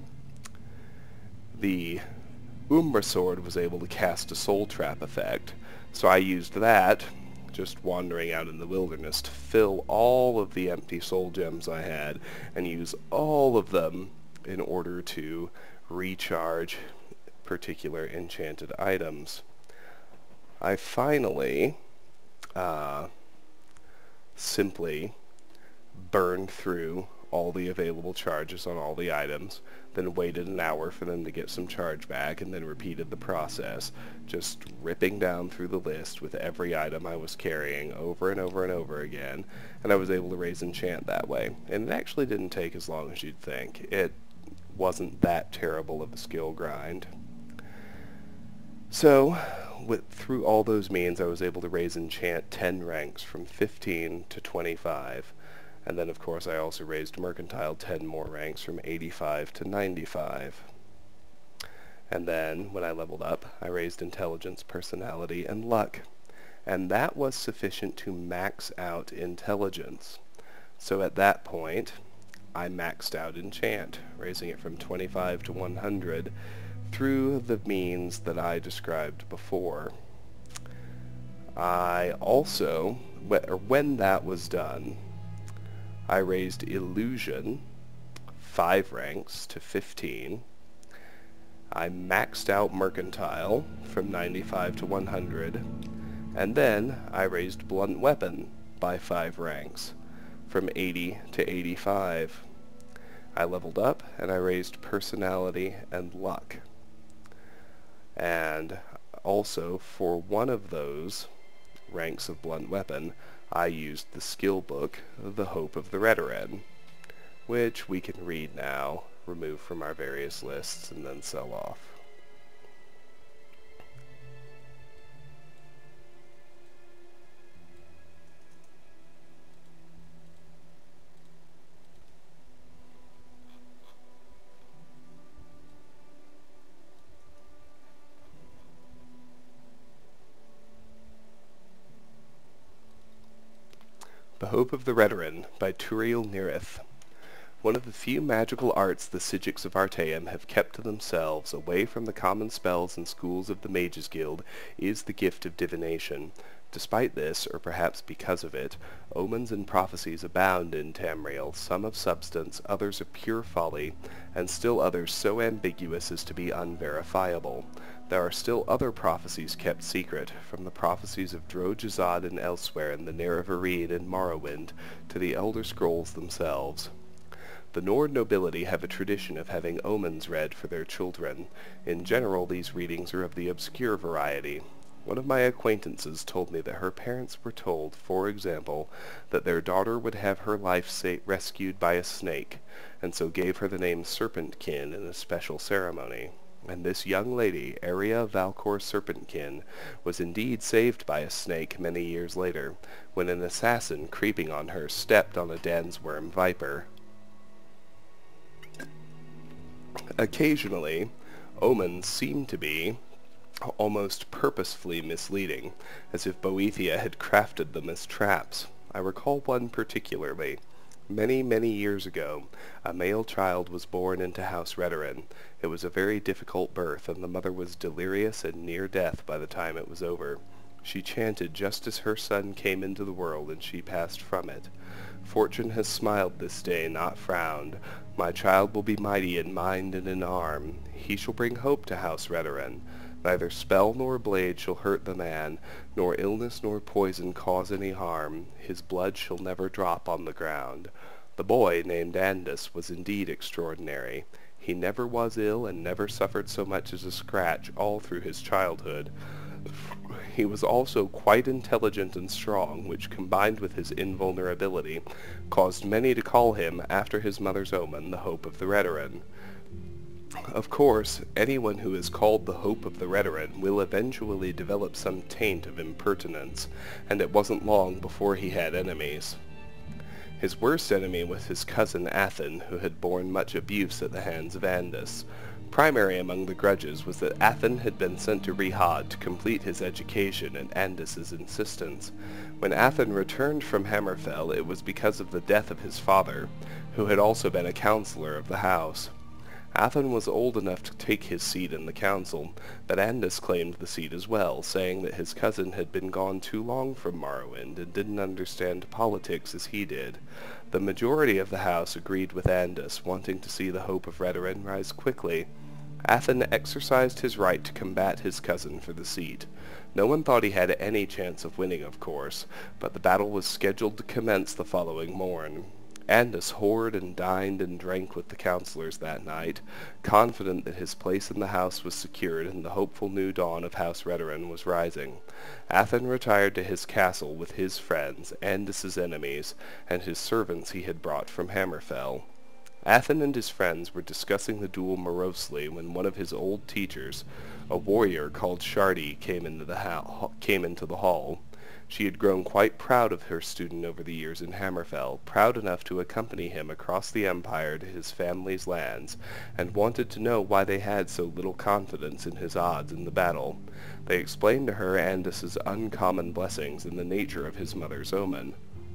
The Umbra sword was able to cast a soul trap effect, so I used that, just wandering out in the wilderness, to fill all of the empty soul gems I had, and use all of them in order to recharge particular enchanted items. I finally uh, simply burned through all the available charges on all the items, then waited an hour for them to get some charge back, and then repeated the process, just ripping down through the list with every item I was carrying over and over and over again, and I was able to raise enchant that way. And it actually didn't take as long as you'd think. It wasn't that terrible of a skill grind. So, with, through all those means, I was able to raise enchant ten ranks from fifteen to twenty-five. And then, of course, I also raised mercantile ten more ranks from eighty-five to ninety-five. And then, when I leveled up, I raised intelligence, personality, and luck. And that was sufficient to max out intelligence. So at that point, I maxed out enchant, raising it from twenty-five to one hundred, through the means that I described before. I also, or when that was done, I raised illusion five ranks to fifteen. I maxed out mercantile from ninety-five to one hundred, and then I raised blunt weapon by five ranks from eighty to eighty-five. I leveled up and I raised personality and luck. And also, for one of those ranks of blunt weapon, I used the skill book, The Hope of the Redoran, which we can read now, remove from our various lists, and then sell off. The Hope of the Redoran by Turiel Nirith. One of the few magical arts the Psijics of Artaeum have kept to themselves, away from the common spells and schools of the Mages Guild, is the gift of divination. Despite this, or perhaps because of it, omens and prophecies abound in Tamriel, some of substance, others of pure folly, and still others so ambiguous as to be unverifiable. There are still other prophecies kept secret, from the prophecies of Dro-Jazad and elsewhere in the Nerevarine and Morrowind, to the Elder Scrolls themselves. The Nord nobility have a tradition of having omens read for their children. In general, these readings are of the obscure variety. One of my acquaintances told me that her parents were told, for example, that their daughter would have her life sa- rescued by a snake, and so gave her the name Serpentkin in a special ceremony. And this young lady, Aria Valcor Serpentkin, was indeed saved by a snake many years later, when an assassin creeping on her stepped on a Dansworm viper. Occasionally, omens seem to be almost purposefully misleading, as if Boethia had crafted them as traps. I recall one particularly. Many, many years ago, a male child was born into House Redoran. It was a very difficult birth, and the mother was delirious and near death by the time it was over. She chanted just as her son came into the world, and she passed from it. Fortune has smiled this day, not frowned. My child will be mighty in mind and in arm. He shall bring hope to House Redoran. Neither spell nor blade shall hurt the man, nor illness nor poison cause any harm. His blood shall never drop on the ground. The boy, named Andus, was indeed extraordinary. He never was ill and never suffered so much as a scratch all through his childhood. He was also quite intelligent and strong, which, combined with his invulnerability, caused many to call him, after his mother's omen, the Hope of the Redoran. Of course, anyone who is called the Hope of the Redoran will eventually develop some taint of impertinence, and it wasn't long before he had enemies. His worst enemy was his cousin Athen, who had borne much abuse at the hands of Andus. Primary among the grudges was that Athen had been sent to Rihad to complete his education at Andus's insistence. When Athen returned from Hammerfell, it was because of the death of his father, who had also been a counselor of the house. Athen was old enough to take his seat in the council, but Andus claimed the seat as well, saying that his cousin had been gone too long from Morrowind and didn't understand politics as he did. The majority of the house agreed with Andus, wanting to see the Hope of Redoran rise quickly. Athen exercised his right to combat his cousin for the seat. No one thought he had any chance of winning, of course, but the battle was scheduled to commence the following morn. Andus whored and dined and drank with the counselors that night, confident that his place in the house was secured and the hopeful new dawn of House Redoran was rising. Athen retired to his castle with his friends, Andus's enemies, and his servants he had brought from Hammerfell. Athen and his friends were discussing the duel morosely when one of his old teachers, a warrior called Shardi, came into the, ha- came into the hall. She had grown quite proud of her student over the years in Hammerfell, proud enough to accompany him across the Empire to his family's lands, and wanted to know why they had so little confidence in his odds in the battle. They explained to her Andus's uncommon blessings and the nature of his mother's omen.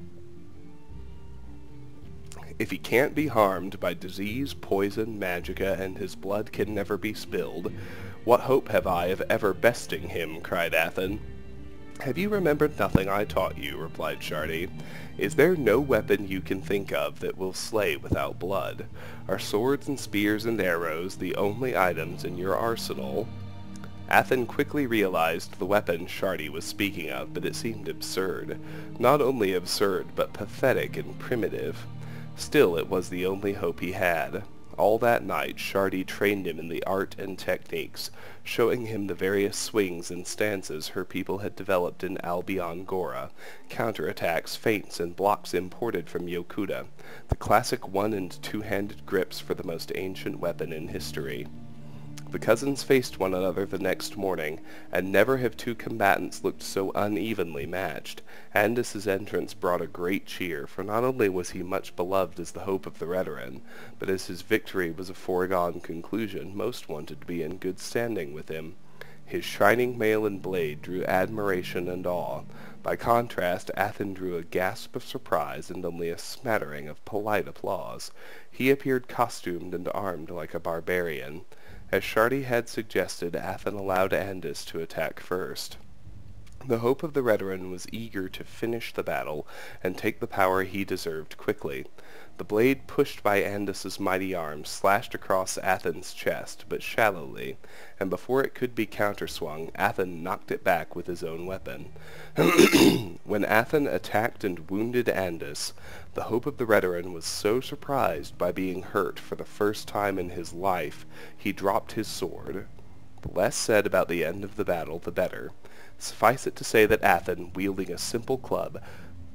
If he can't be harmed by disease, poison, magicka, and his blood can never be spilled, what hope have I of ever besting him? Cried Athen. Have you remembered nothing I taught you? Replied Shardi. Is there no weapon you can think of that will slay without blood? Are swords and spears and arrows the only items in your arsenal? Athen quickly realized the weapon Shardi was speaking of, but it seemed absurd. Not only absurd, but pathetic and primitive. Still, it was the only hope he had. All that night, Shardi trained him in the art and techniques, showing him the various swings and stances her people had developed in Albion Gora, counterattacks, feints, and blocks imported from Yokuda, the classic one- and two-handed grips for the most ancient weapon in history. The cousins faced one another the next morning, and never have two combatants looked so unevenly matched. Andus's entrance brought a great cheer, for not only was he much beloved as the hope of the Redoran, but as his victory was a foregone conclusion, most wanted to be in good standing with him. His shining mail and blade drew admiration and awe. By contrast, Athen drew a gasp of surprise and only a smattering of polite applause. He appeared costumed and armed like a barbarian. As Shardi had suggested, Athen allowed Andus to attack first. The hope of the Redoran was eager to finish the battle and take the power he deserved quickly. The blade pushed by Andus's mighty arm slashed across Athen's chest, but shallowly, and before it could be counterswung, Athen knocked it back with his own weapon. When Athen attacked and wounded Andus, the hope of the Redoran was so surprised by being hurt for the first time in his life, he dropped his sword. The less said about the end of the battle, the better. Suffice it to say that Athen, wielding a simple club,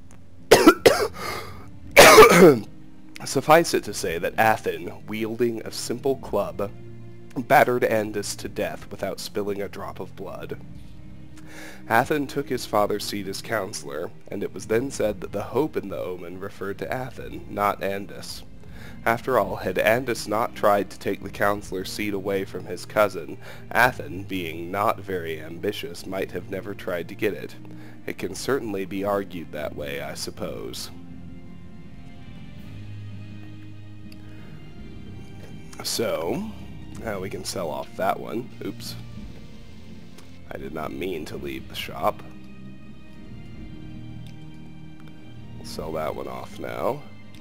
Suffice it to say that Athen, wielding a simple club, battered Andus to death without spilling a drop of blood. Athen took his father's seat as counselor, and it was then said that the hope in the omen referred to Athen, not Andus. After all, had Andus not tried to take the counselor's seat away from his cousin, Athen, being not very ambitious, might have never tried to get it. It can certainly be argued that way, I suppose. So, now we can sell off that one. Oops. I did not mean to leave the shop. We'll sell that one off now.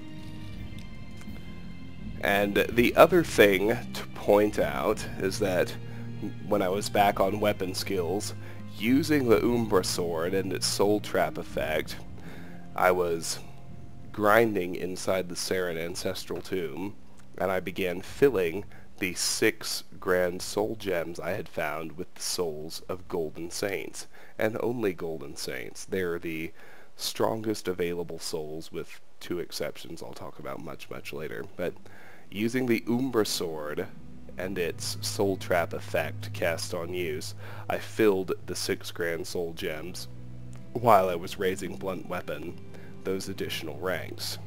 And the other thing to point out is that when I was back on weapon skills, using the Umbra sword and its soul trap effect, I was grinding inside the Saren ancestral tomb, and I began filling the six grand soul gems I had found with the souls of golden saints, and only golden saints. They're the strongest available souls, with two exceptions I'll talk about much, much later. But using the Umbra sword and its soul trap effect cast on use, I filled the six grand soul gems while I was raising blunt weapon, those additional ranks.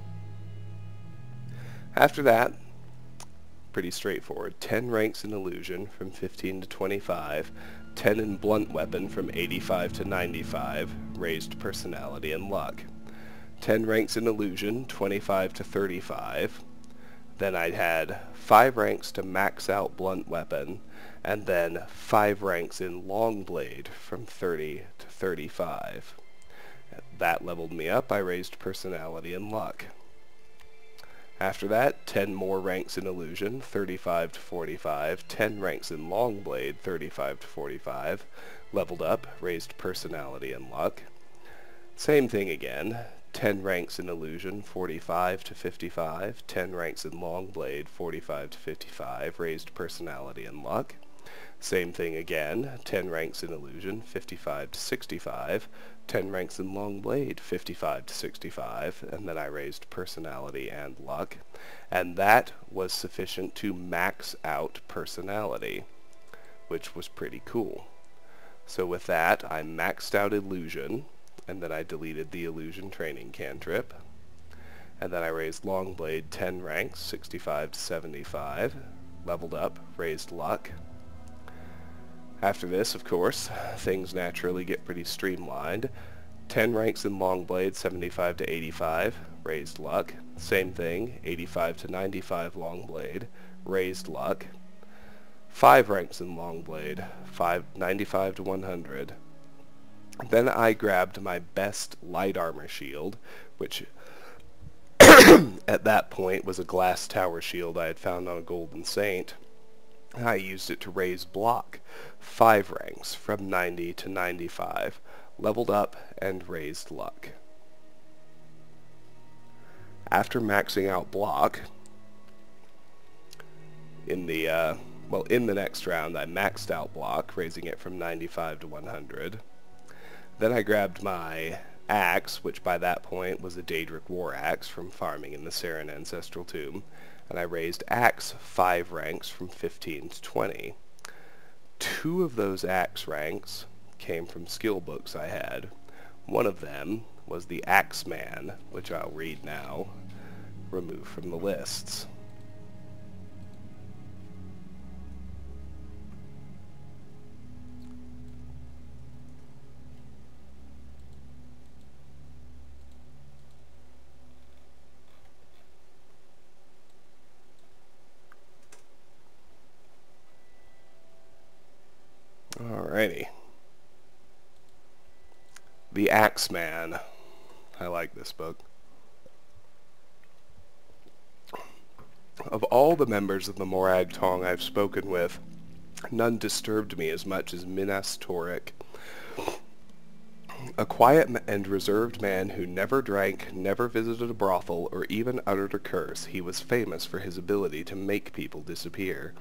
After that, pretty straightforward. ten ranks in illusion from fifteen to twenty-five, ten in blunt weapon from eighty-five to ninety-five, raised personality and luck. ten ranks in illusion, twenty-five to thirty-five. Then I had five ranks to max out blunt weapon, and then five ranks in long blade from thirty to thirty-five. That leveled me up. I raised personality and luck. After that, ten more ranks in illusion, thirty-five to forty-five, ten ranks in long blade, thirty-five to forty-five, leveled up, raised personality and luck. Same thing again, ten ranks in illusion, forty-five to fifty-five, ten ranks in Longblade, forty-five to fifty-five, raised personality and luck. Same thing again, ten ranks in illusion, fifty-five to sixty-five, ten ranks in Longblade, fifty-five to sixty-five, and then I raised personality and luck. And that was sufficient to max out personality, which was pretty cool. So with that, I maxed out illusion, and then I deleted the illusion training cantrip. And then I raised Longblade ten ranks, sixty-five to seventy-five, leveled up, raised luck. After this, of course, things naturally get pretty streamlined. ten ranks in Longblade, seventy-five to eighty-five, raised luck. Same thing, eighty-five to ninety-five Longblade, raised luck. five ranks in Longblade, five, ninety-five to one hundred. Then I grabbed my best light armor shield, which at that point was a glass tower shield I had found on a Golden Saint. I used it to raise block, five ranks from ninety to ninety-five, leveled up and raised luck. After maxing out block, in the, uh, well, in the next round I maxed out block, raising it from ninety-five to one hundred. Then I grabbed my axe, which by that point was a Daedric War Axe from farming in the Saren Ancestral Tomb, and I raised axe five ranks from fifteen to twenty. Two of those axe ranks came from skill books I had. One of them was the Axeman, which I'll read now, removed from the lists. Alrighty. The Axeman. I like this book. Of all the members of the Morag Tong I've spoken with, none disturbed me as much as Minas Toric. A quiet and reserved man who never drank, never visited a brothel, or even uttered a curse, he was famous for his ability to make people disappear.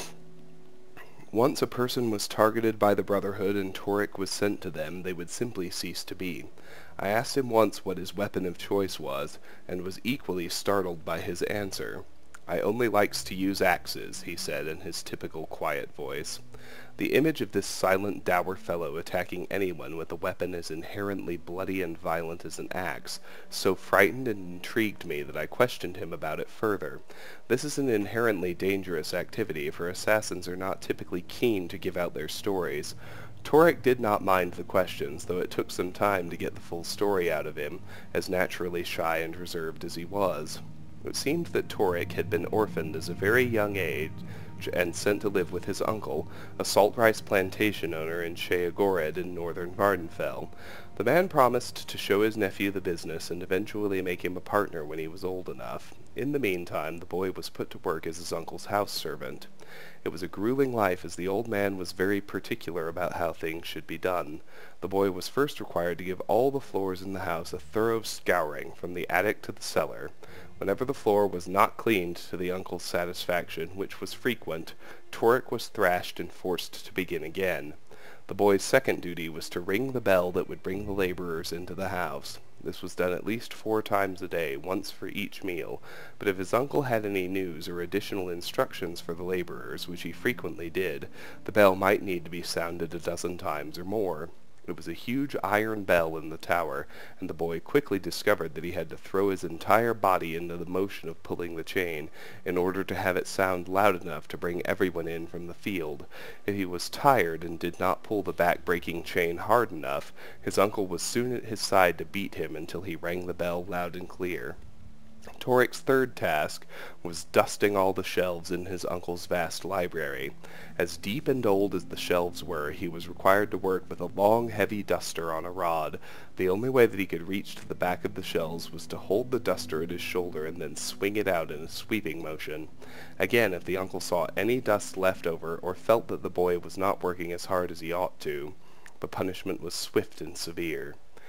Once a person was targeted by the Brotherhood and Toric was sent to them, they would simply cease to be. I asked him once what his weapon of choice was, and was equally startled by his answer. I only likes to use axes, he said in his typical quiet voice. The image of this silent, dour fellow attacking anyone with a weapon as inherently bloody and violent as an axe so frightened and intrigued me that I questioned him about it further. This is an inherently dangerous activity, for assassins are not typically keen to give out their stories. Toric did not mind the questions, though it took some time to get the full story out of him, as naturally shy and reserved as he was. It seemed that Toric had been orphaned as a very young age, and sent to live with his uncle, a salt rice plantation owner in Sheagored in northern Vardenfell. The man promised to show his nephew the business and eventually make him a partner when he was old enough. In the meantime, the boy was put to work as his uncle's house servant. It was a grueling life, as the old man was very particular about how things should be done. The boy was first required to give all the floors in the house a thorough scouring, from the attic to the cellar. Whenever the floor was not cleaned to the uncle's satisfaction, which was frequent, Toric was thrashed and forced to begin again. The boy's second duty was to ring the bell that would bring the laborers into the house. This was done at least four times a day, once for each meal, but if his uncle had any news or additional instructions for the laborers, which he frequently did, the bell might need to be sounded a dozen times or more. It was a huge iron bell in the tower, and the boy quickly discovered that he had to throw his entire body into the motion of pulling the chain in order to have it sound loud enough to bring everyone in from the field. If he was tired and did not pull the back-breaking chain hard enough, his uncle was soon at his side to beat him until he rang the bell loud and clear. Toric's third task was dusting all the shelves in his uncle's vast library. As deep and old as the shelves were, he was required to work with a long, heavy duster on a rod. The only way that he could reach to the back of the shelves was to hold the duster at his shoulder and then swing it out in a sweeping motion. Again, if the uncle saw any dust left over, or felt that the boy was not working as hard as he ought to, the punishment was swift and severe.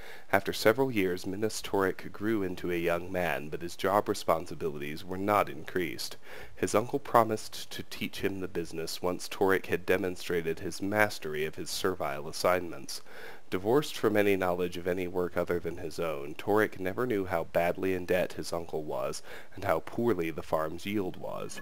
After several years, Minas Toric grew into a young man, but his job responsibilities were not increased. His uncle promised to teach him the business once Toric had demonstrated his mastery of his servile assignments. Divorced from any knowledge of any work other than his own, Toric never knew how badly in debt his uncle was, and how poorly the farm's yield was.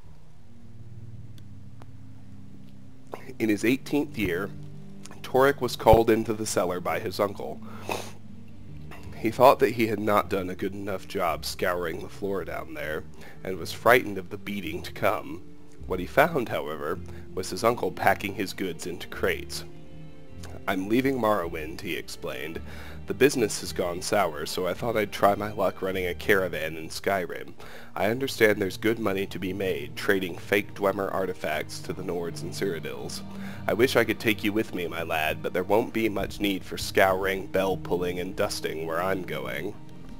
In his eighteenth year, Toric was called into the cellar by his uncle. He thought that he had not done a good enough job scouring the floor down there, and was frightened of the beating to come. What he found, however, was his uncle packing his goods into crates. "I'm leaving Morrowind," he explained. "The business has gone sour, so I thought I'd try my luck running a caravan in Skyrim. I understand there's good money to be made, trading fake Dwemer artifacts to the Nords and Cyrodiils. I wish I could take you with me, my lad, but there won't be much need for scouring, bell-pulling, and dusting where I'm going."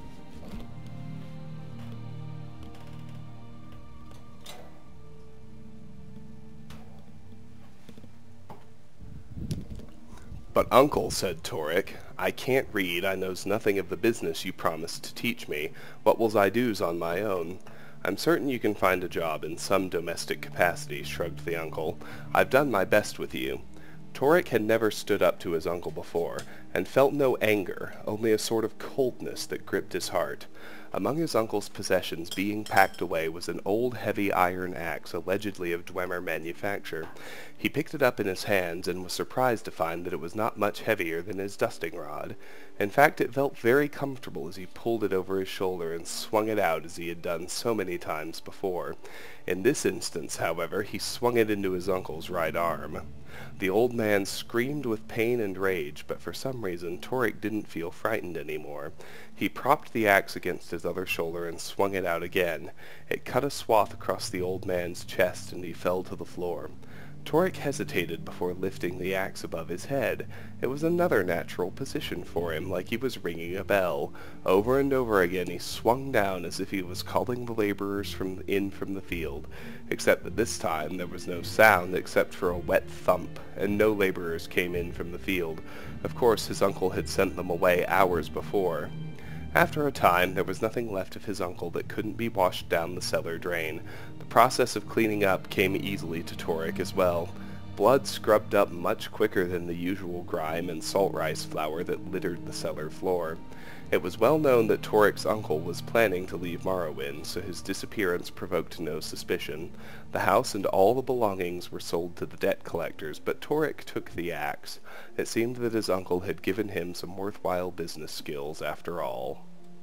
"But uncle," said Toric, "I can't read, I knows nothing of the business you promised to teach me. What wills I do's on my own?" "I'm certain you can find a job in some domestic capacity," shrugged the uncle. "I've done my best with you." Toric had never stood up to his uncle before, and felt no anger, only a sort of coldness that gripped his heart. Among his uncle's possessions being packed away was an old heavy iron axe, allegedly of Dwemer manufacture. He picked it up in his hands, and was surprised to find that it was not much heavier than his dusting rod. In fact, it felt very comfortable as he pulled it over his shoulder and swung it out as he had done so many times before. In this instance, however, he swung it into his uncle's right arm. The old man screamed with pain and rage, but for some reason Toric didn't feel frightened anymore. He propped the axe against his other shoulder and swung it out again. It cut a swath across the old man's chest, and he fell to the floor. Toric hesitated before lifting the axe above his head. It was another natural position for him, like he was ringing a bell. Over and over again he swung down as if he was calling the laborers from in from the field, except that this time there was no sound except for a wet thump, and no laborers came in from the field. Of course, his uncle had sent them away hours before. After a time, there was nothing left of his uncle that couldn't be washed down the cellar drain. The process of cleaning up came easily to Toric as well. Blood scrubbed up much quicker than the usual grime and salt rice flour that littered the cellar floor. It was well known that Toric's uncle was planning to leave Morrowind, so his disappearance provoked no suspicion. The house and all the belongings were sold to the debt collectors, but Toric took the axe. It seemed that his uncle had given him some worthwhile business skills after all.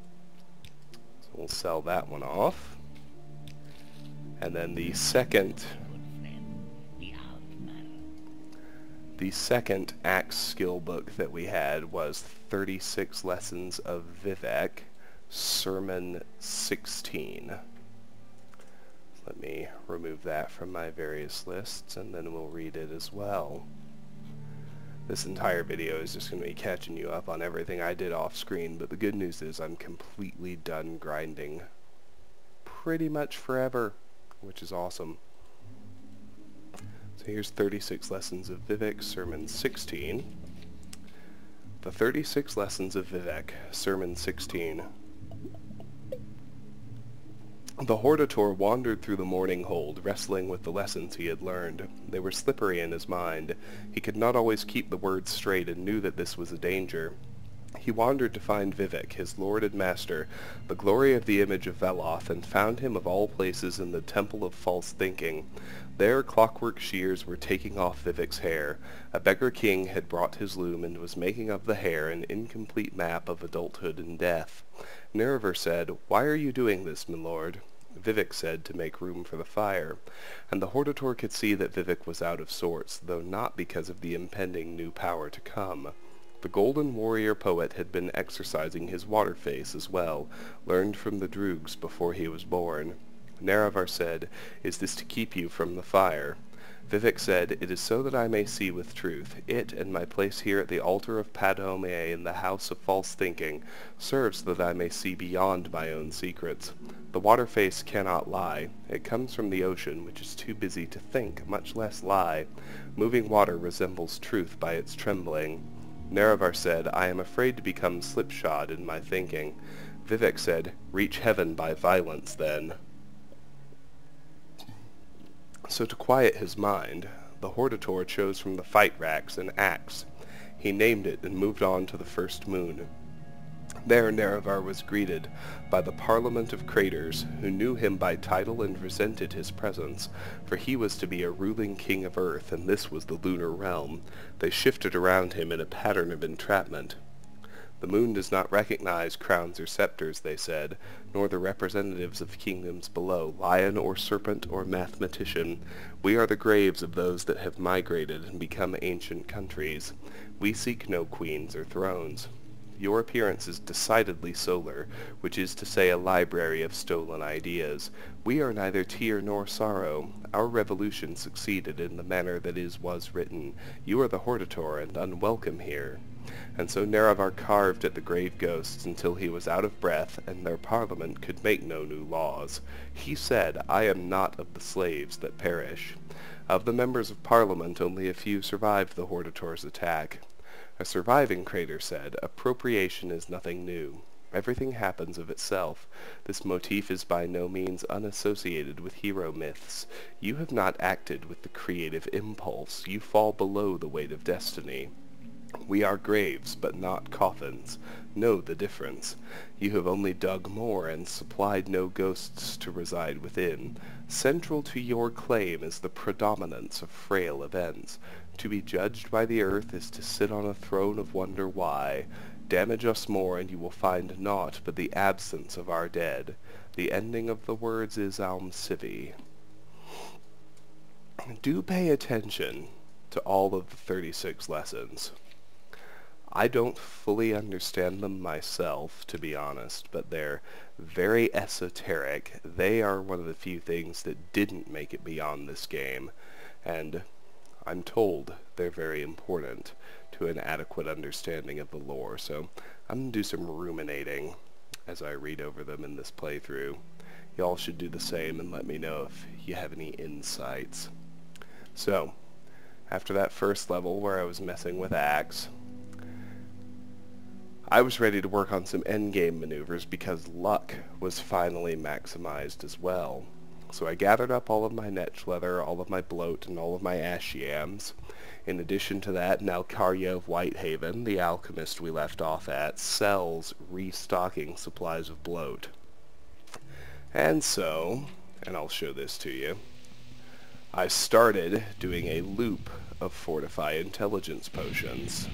So we'll sell that one off. And then the second... The second axe skill book that we had was thirty-six Lessons of Vivec, Sermon sixteen. Let me remove that from my various lists, and then we'll read it as well. This entire video is just going to be catching you up on everything I did off screen, but the good news is I'm completely done grinding pretty much forever, which is awesome. So here's thirty-six Lessons of Vivec, Sermon sixteen. The thirty-six Lessons of Vivec, Sermon sixteen. The Hortator wandered through the morning hold, wrestling with the lessons he had learned. They were slippery in his mind. He could not always keep the words straight and knew that this was a danger. He wandered to find Vivec, his lord and master, the glory of the image of Veloth, and found him of all places in the Temple of False Thinking. There clockwork shears were taking off Vivec's hair. A beggar king had brought his loom and was making of the hair an incomplete map of adulthood and death. Nerever said, "Why are you doing this, my lord?" Vivec said, "To make room for the fire." And the Hortator could see that Vivec was out of sorts, though not because of the impending new power to come. The Golden Warrior Poet had been exercising his water face as well, learned from the Droogs before he was born. Nerevar said, "Is this to keep you from the fire?" Vivec said, "It is so that I may see with truth. It, and my place here at the altar of Padome in the house of false thinking, serves so that I may see beyond my own secrets. The water face cannot lie. It comes from the ocean, which is too busy to think, much less lie. Moving water resembles truth by its trembling. Nerevar said, I am afraid to become slipshod in my thinking. Vivek said, reach heaven by violence, then. So to quiet his mind, the Hortator chose from the fight racks an axe. He named it and moved on to the first moon. There Nerevar was greeted by the Parliament of Craters, who knew him by title and resented his presence, for he was to be a ruling king of Earth, and this was the lunar realm. They shifted around him in a pattern of entrapment. The moon does not recognize crowns or scepters, they said, nor the representatives of kingdoms below, lion or serpent or mathematician. We are the graves of those that have migrated and become ancient countries. We seek no queens or thrones. Your appearance is decidedly solar, which is to say a library of stolen ideas. We are neither tear nor sorrow. Our revolution succeeded in the manner that is was written. You are the Hortator, and unwelcome here. And so Nerevar carved at the grave ghosts until he was out of breath, and their parliament could make no new laws. He said, I am not of the slaves that perish. Of the members of parliament, only a few survived the Hortator's attack. A surviving Crater said, appropriation is nothing new. Everything happens of itself. This motif is by no means unassociated with hero myths. You have not acted with the creative impulse. You fall below the weight of destiny. We are graves, but not coffins. Know the difference. You have only dug more and supplied no ghosts to reside within. Central to your claim is the predominance of frail events. To be judged by the earth is to sit on a throne of wonder why. Damage us more and you will find naught but the absence of our dead. The ending of the words is Alm Civi. Do pay attention to all of the thirty-six lessons. I don't fully understand them myself, to be honest, but they're very esoteric. They are one of the few things that didn't make it beyond this game, and I'm told they're very important to an adequate understanding of the lore, so I'm going to do some ruminating as I read over them in this playthrough. Y'all should do the same and let me know if you have any insights. So, after that first level where I was messing with Axe, I was ready to work on some endgame maneuvers because luck was finally maximized as well. So I gathered up all of my netch leather, all of my bloat, and all of my ash yams. In addition to that, Nalcarya of Whitehaven, the alchemist we left off at, sells restocking supplies of bloat. And so, and I'll show this to you, I started doing a loop of Fortify Intelligence potions.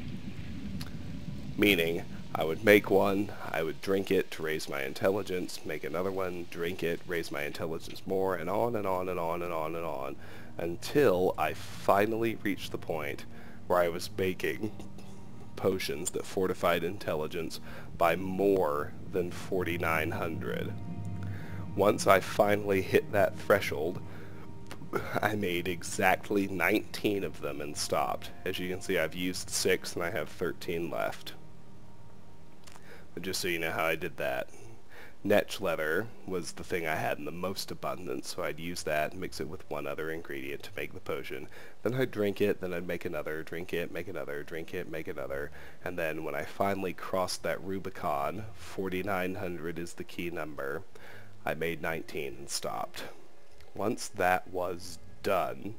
Meaning, I would make one, I would drink it to raise my intelligence, make another one, drink it, raise my intelligence more, and on and on and on and on and on, until I finally reached the point where I was making potions that fortified intelligence by more than forty-nine hundred. Once I finally hit that threshold, I made exactly nineteen of them and stopped. As you can see, I've used six and I have thirteen left. But just so you know how I did that. Netch leather was the thing I had in the most abundance, so I'd use that, mix it with one other ingredient to make the potion. Then I'd drink it, then I'd make another, drink it, make another, drink it, make another, and then when I finally crossed that Rubicon, forty-nine hundred is the key number, I made nineteen and stopped. Once that was done,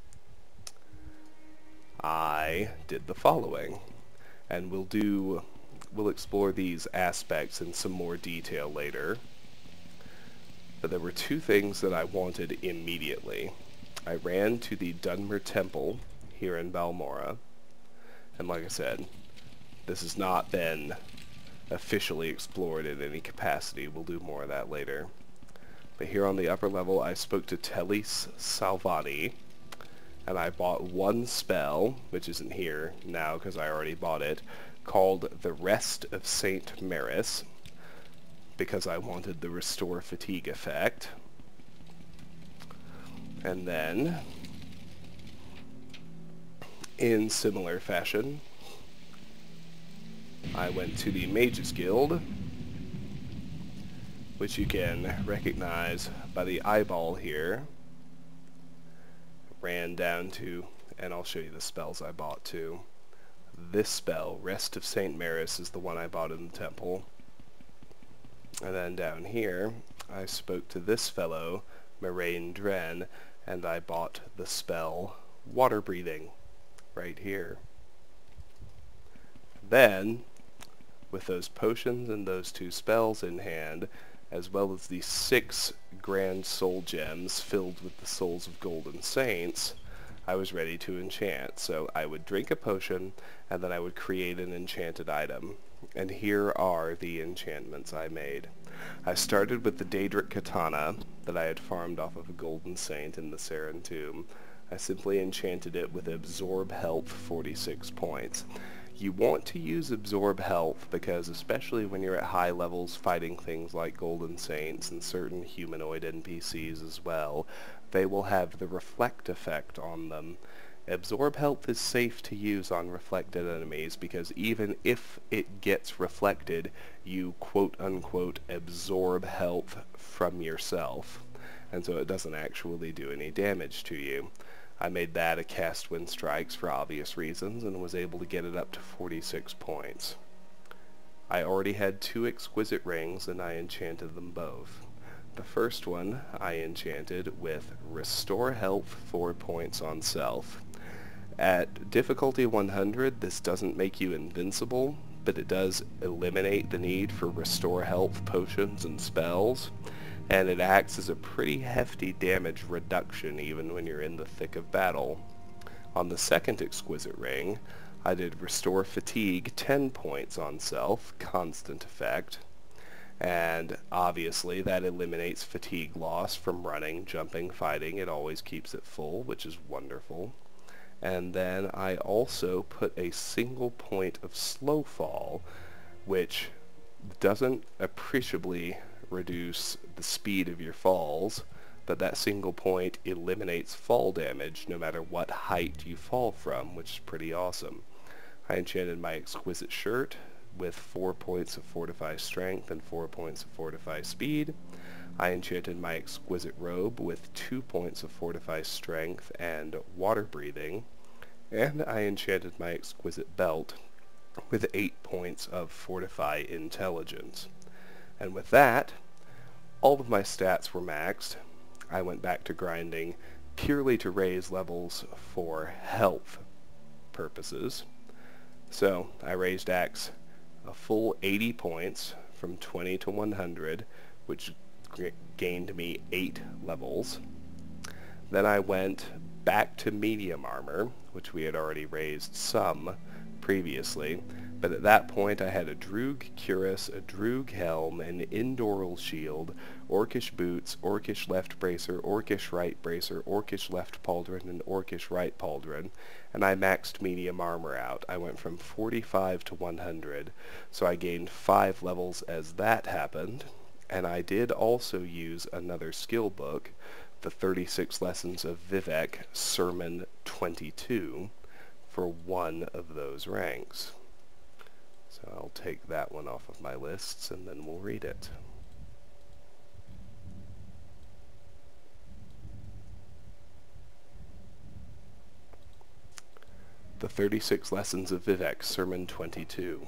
I did the following, and we'll do We'll explore these aspects in some more detail later. But there were two things that I wanted immediately. I ran to the Dunmer Temple here in Balmora, and like I said, this has not been officially explored in any capacity. We'll do more of that later. But here on the upper level, I spoke to Telis Salvani, and I bought one spell, which isn't here now because I already bought it, called the Rest of Saint Maris, because I wanted the Restore Fatigue effect. And then, in similar fashion, I went to the Mages Guild, which you can recognize by the eyeball here. Ran down to, and I'll show you the spells I bought too. this spell, Rest of Saint Maris, is the one I bought in the temple. And then down here, I spoke to this fellow, Moraine Dren, and I bought the spell Water Breathing right here. Then, with those potions and those two spells in hand, as well as the six grand soul gems filled with the souls of golden saints, I was ready to enchant. So I would drink a potion, and then I would create an enchanted item. And here are the enchantments I made. I started with the Daedric Katana that I had farmed off of a golden saint in the Saren Tomb. I simply enchanted it with Absorb Health forty-six points. You want to use Absorb Health because, especially when you're at high levels fighting things like golden saints and certain humanoid N P Cs as well, they will have the reflect effect on them. Absorb Health is safe to use on reflected enemies because even if it gets reflected, you quote-unquote absorb health from yourself, and so it doesn't actually do any damage to you. I made that a cast when strikes for obvious reasons and was able to get it up to forty-six points. I already had two exquisite rings and I enchanted them both. The first one I enchanted with Restore Health four points on self. At difficulty one hundred, this doesn't make you invincible, but it does eliminate the need for Restore Health potions and spells, and it acts as a pretty hefty damage reduction even when you're in the thick of battle. On the second exquisite ring, I did Restore Fatigue ten points on self, constant effect, and obviously that eliminates fatigue loss from running, jumping, fighting. It always keeps it full, which is wonderful. And then I also put a single point of slow fall, which doesn't appreciably reduce the speed of your falls, but that single point eliminates fall damage no matter what height you fall from, which is pretty awesome. I enchanted my exquisite shirt with four points of Fortify Strength and four points of Fortify Speed. I enchanted my exquisite robe with two points of Fortify Strength and Water Breathing, and I enchanted my exquisite belt with eight points of Fortify Intelligence. And with that, all of my stats were maxed. I went back to grinding purely to raise levels for health purposes. So I raised Axe a full eighty points from twenty to one hundred, which gained me eight levels. Then I went back to medium armor, which we had already raised some previously, but at that point I had a Droog cuirass, a Droog helm, an Indoral shield, Orcish boots, Orcish left bracer, Orcish right bracer, Orcish left pauldron, and Orcish right pauldron, and I maxed medium armor out. I went from forty-five to one hundred, so I gained five levels as that happened, and I did also use another skill book, the thirty-six Lessons of Vivec, Sermon twenty-two, for one of those ranks. So I'll take that one off of my lists and then we'll read it. The thirty-six Lessons of Vivec, Sermon twenty-two.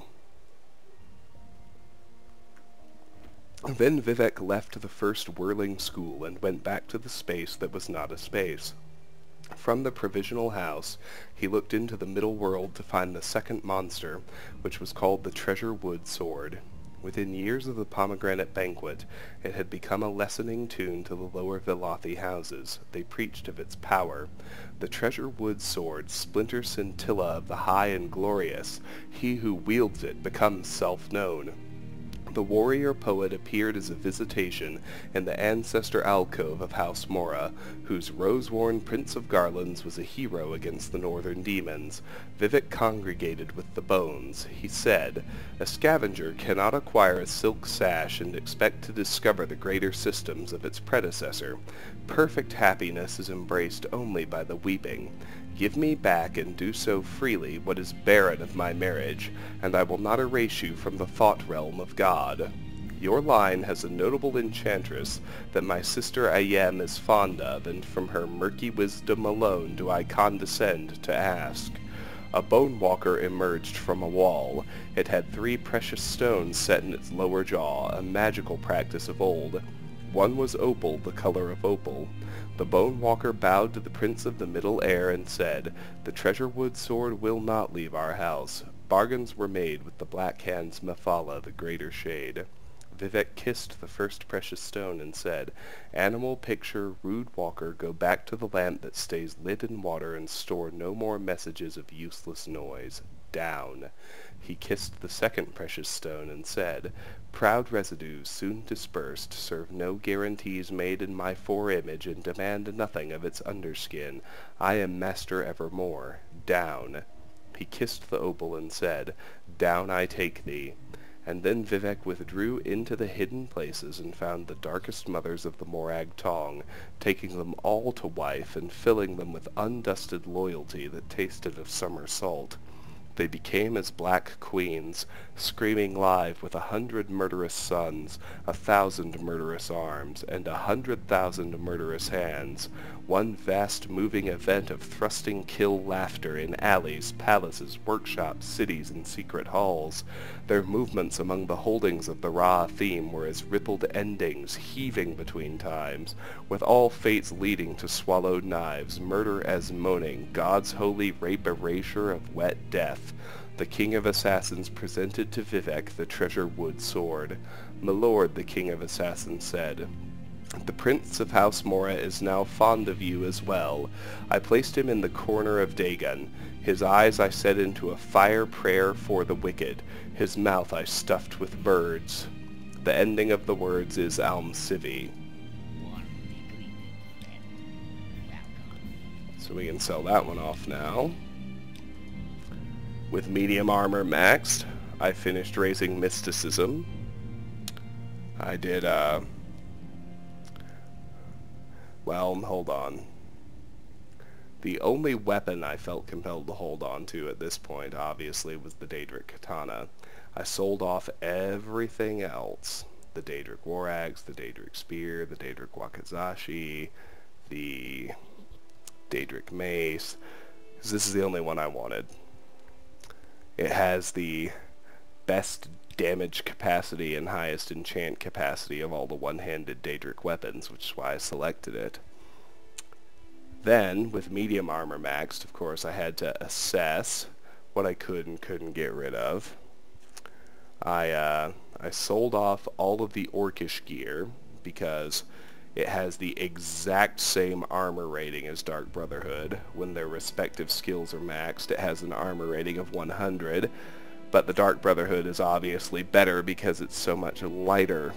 Then Vivec left the first whirling school and went back to the space that was not a space. From the provisional house, he looked into the middle world to find the second monster, which was called the Treasure Wood Sword. Within years of the pomegranate banquet, it had become a lessening tune to the lower Velothi houses. They preached of its power. The Treasure Wood Sword, splinter scintilla of the high and glorious, he who wields it becomes self-known. The warrior poet appeared as a visitation in the ancestor alcove of House Mora, whose rose-worn Prince of Garlands was a hero against the northern demons. Vivec congregated with the bones. He said, "A scavenger cannot acquire a silk sash and expect to discover the greater systems of its predecessor. Perfect happiness is embraced only by the weeping. Give me back, and do so freely, what is barren of my marriage, and I will not erase you from the thought realm of God. Your line has a notable enchantress that my sister Ayem is fond of, and from her murky wisdom alone do I condescend to ask. A bone walker emerged from a wall. It had three precious stones set in its lower jaw, a magical practice of old. One was opal, the color of opal. The bone walker bowed to the prince of the middle air and said, "The treasure wood sword will not leave our house." Bargains were made with the black hands Mephala, the greater shade. Vivek kissed the first precious stone and said, "Animal picture, rude walker, go back to the lamp that stays lit in water and store no more messages of useless noise. Down." He kissed the second precious stone and said, "Proud residues, soon dispersed, serve no guarantees made in my foreimage and demand nothing of its underskin. I am master evermore. Down." He kissed the opal and said, "Down I take thee." And then Vivek withdrew into the hidden places and found the darkest mothers of the Morag Tong, taking them all to wife and filling them with undusted loyalty that tasted of summer salt. They became as black queens, screaming live with a hundred murderous sons, a thousand murderous arms, and a hundred thousand murderous hands, one vast moving event of thrusting kill laughter in alleys, palaces, workshops, cities, and secret halls. Their movements among the holdings of the Ra theme were as rippled endings, heaving between times, with all fates leading to swallowed knives, murder as moaning, God's holy rape erasure of wet death. The king of assassins presented to Vivek the treasure wood sword. "My lord," the king of assassins said, "the prince of House Mora is now fond of you as well. I placed him in the corner of Dagon. His eyes I set into a fire prayer for the wicked. His mouth I stuffed with birds." The ending of the words is Alm Civi. So we can sell that one off now. With medium armor maxed, I finished raising mysticism. I did, uh... well, hold on. The only weapon I felt compelled to hold on to at this point, obviously, was the Daedric Katana. I sold off everything else. The Daedric War Axe, the Daedric Spear, the Daedric Wakizashi, the Daedric Mace, because this is the only one I wanted. It has the best damage capacity and highest enchant capacity of all the one-handed Daedric weapons, which is why I selected it. Then, with medium armor maxed, of course, I had to assess what I could and couldn't get rid of. I, uh, I sold off all of the Orcish gear because it has the exact same armor rating as Dark Brotherhood. When their respective skills are maxed, it has an armor rating of one hundred, but the Dark Brotherhood is obviously better because it's so much lighter.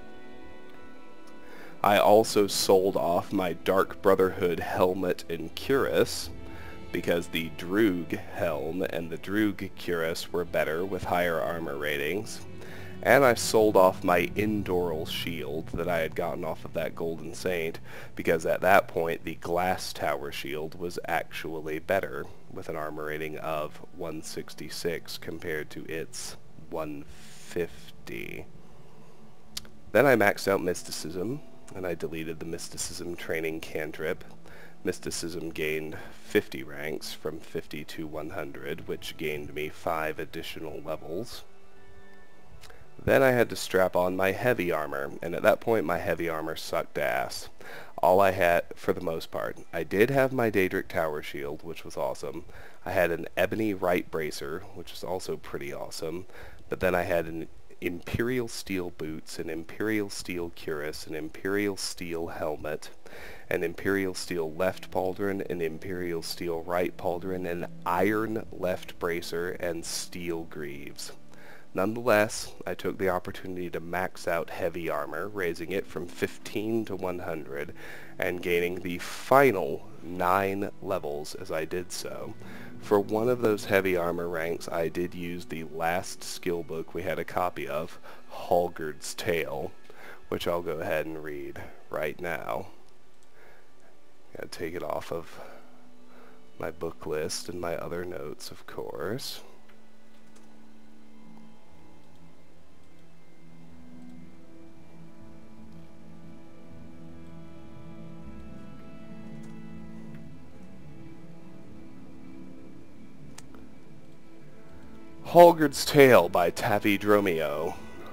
I also sold off my Dark Brotherhood helmet and cuirass because the Droog helm and the Droog cuirass were better with higher armor ratings. And I sold off my Indoral shield that I had gotten off of that Golden Saint, because at that point the Glass Tower shield was actually better, with an armor rating of one sixty-six compared to its one fifty. Then I maxed out Mysticism, and I deleted the Mysticism training cantrip. Mysticism gained fifty ranks from fifty to one hundred, which gained me five additional levels. Then I had to strap on my heavy armor, and at that point my heavy armor sucked ass. All I had, for the most part, I did have my Daedric Tower shield, which was awesome. I had an ebony right bracer, which is also pretty awesome. But then I had an Imperial Steel boots, an Imperial Steel cuirass, an Imperial Steel helmet, an Imperial Steel left pauldron, an Imperial Steel right pauldron, an iron left bracer, and steel greaves. Nonetheless, I took the opportunity to max out heavy armor, raising it from fifteen to one hundred, and gaining the final nine levels as I did so. For one of those heavy armor ranks, I did use the last skill book we had a copy of, Hallgerd's Tale, which I'll go ahead and read right now. Gotta take it off of my book list and my other notes, of course. Hallgerd's Tale by Tavi Dromio.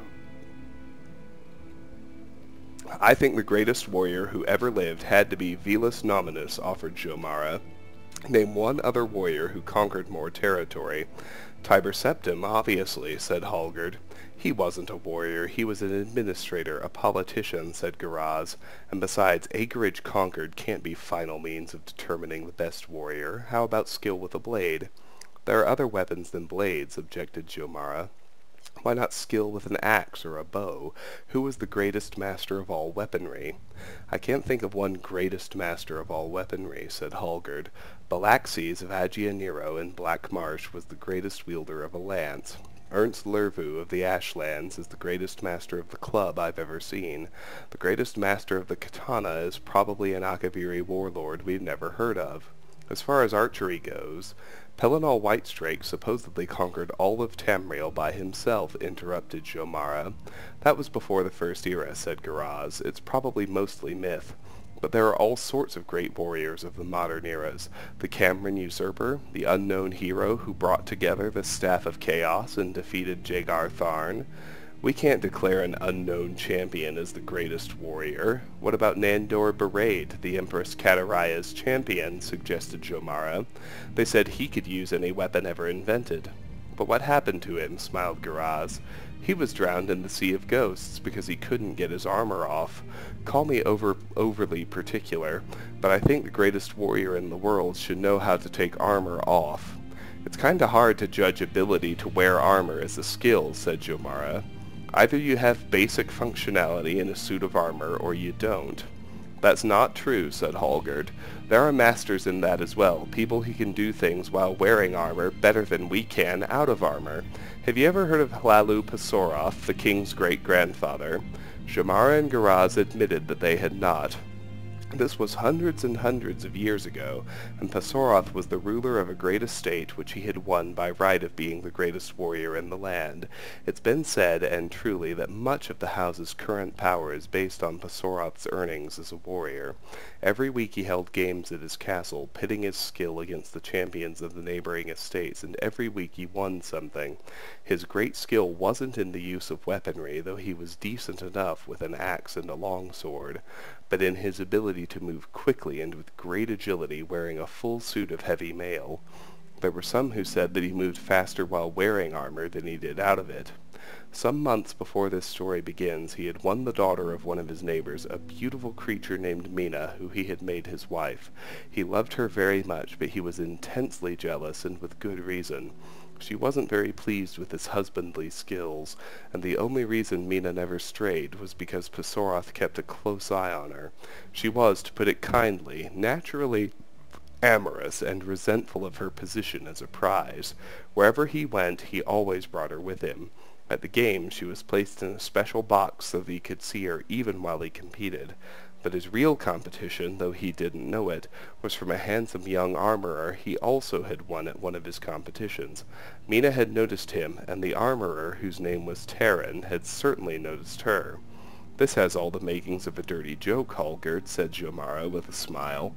I think the greatest warrior who ever lived had to be Velus Nominus, offered Jomara. Name one other warrior who conquered more territory. Tiber Septim, obviously, said Hallgerd. He wasn't a warrior, he was an administrator, a politician, said Garaz. And besides, acreage conquered can't be final means of determining the best warrior. How about skill with a blade? There are other weapons than blades, objected Jomara. Why not skill with an axe or a bow? Who was the greatest master of all weaponry? I can't think of one greatest master of all weaponry, said Hallgerd. Balaxes of Agia Nero in Black Marsh was the greatest wielder of a lance. Ernst Lervu of the Ashlands is the greatest master of the club I've ever seen. The greatest master of the katana is probably an Akaviri warlord we've never heard of. As far as archery goes, Pelinal Whitestrake supposedly conquered all of Tamriel by himself, interrupted Jomara. That was before the First Era, said Garaz. It's probably mostly myth. But there are all sorts of great warriors of the modern eras. The Cameron usurper, the unknown hero who brought together the Staff of Chaos and defeated Jagar Tharn. We can't declare an unknown champion as the greatest warrior. What about Nandor Beraid, the Empress Kataraya's champion, suggested Jomara. They said he could use any weapon ever invented. But what happened to him, smiled Garaz. He was drowned in the Sea of Ghosts because he couldn't get his armor off. Call me over overly particular, but I think the greatest warrior in the world should know how to take armor off. It's kinda hard to judge ability to wear armor as a skill, said Jomara. Either you have basic functionality in a suit of armor, or you don't. That's not true, said Hallgerd. There are masters in that as well, people who can do things while wearing armor better than we can out of armor. Have you ever heard of Hlalu Pasoroth, the king's great-grandfather? Jomara and Garaz admitted that they had not. This was hundreds and hundreds of years ago, and Pasoroth was the ruler of a great estate which he had won by right of being the greatest warrior in the land. It's been said, and truly, that much of the house's current power is based on Pasoroth's earnings as a warrior. Every week he held games at his castle, pitting his skill against the champions of the neighboring estates, and every week he won something. His great skill wasn't in the use of weaponry, though he was decent enough with an axe and a longsword, but in his ability to move quickly and with great agility, wearing a full suit of heavy mail. There were some who said that he moved faster while wearing armor than he did out of it. Some months before this story begins, he had won the daughter of one of his neighbors, a beautiful creature named Mina, who he had made his wife. He loved her very much, but he was intensely jealous, and with good reason. She wasn't very pleased with his husbandly skills, and the only reason Mina never strayed was because Pasoroth kept a close eye on her. She was, to put it kindly, naturally amorous and resentful of her position as a prize. Wherever he went, he always brought her with him. At the game, she was placed in a special box so that he could see her even while he competed. But his real competition, though he didn't know it, was from a handsome young armorer he also had won at one of his competitions. Mina had noticed him, and the armorer, whose name was Terran, had certainly noticed her. This has all the makings of a dirty joke, Hallgerd, said Jomara with a smile.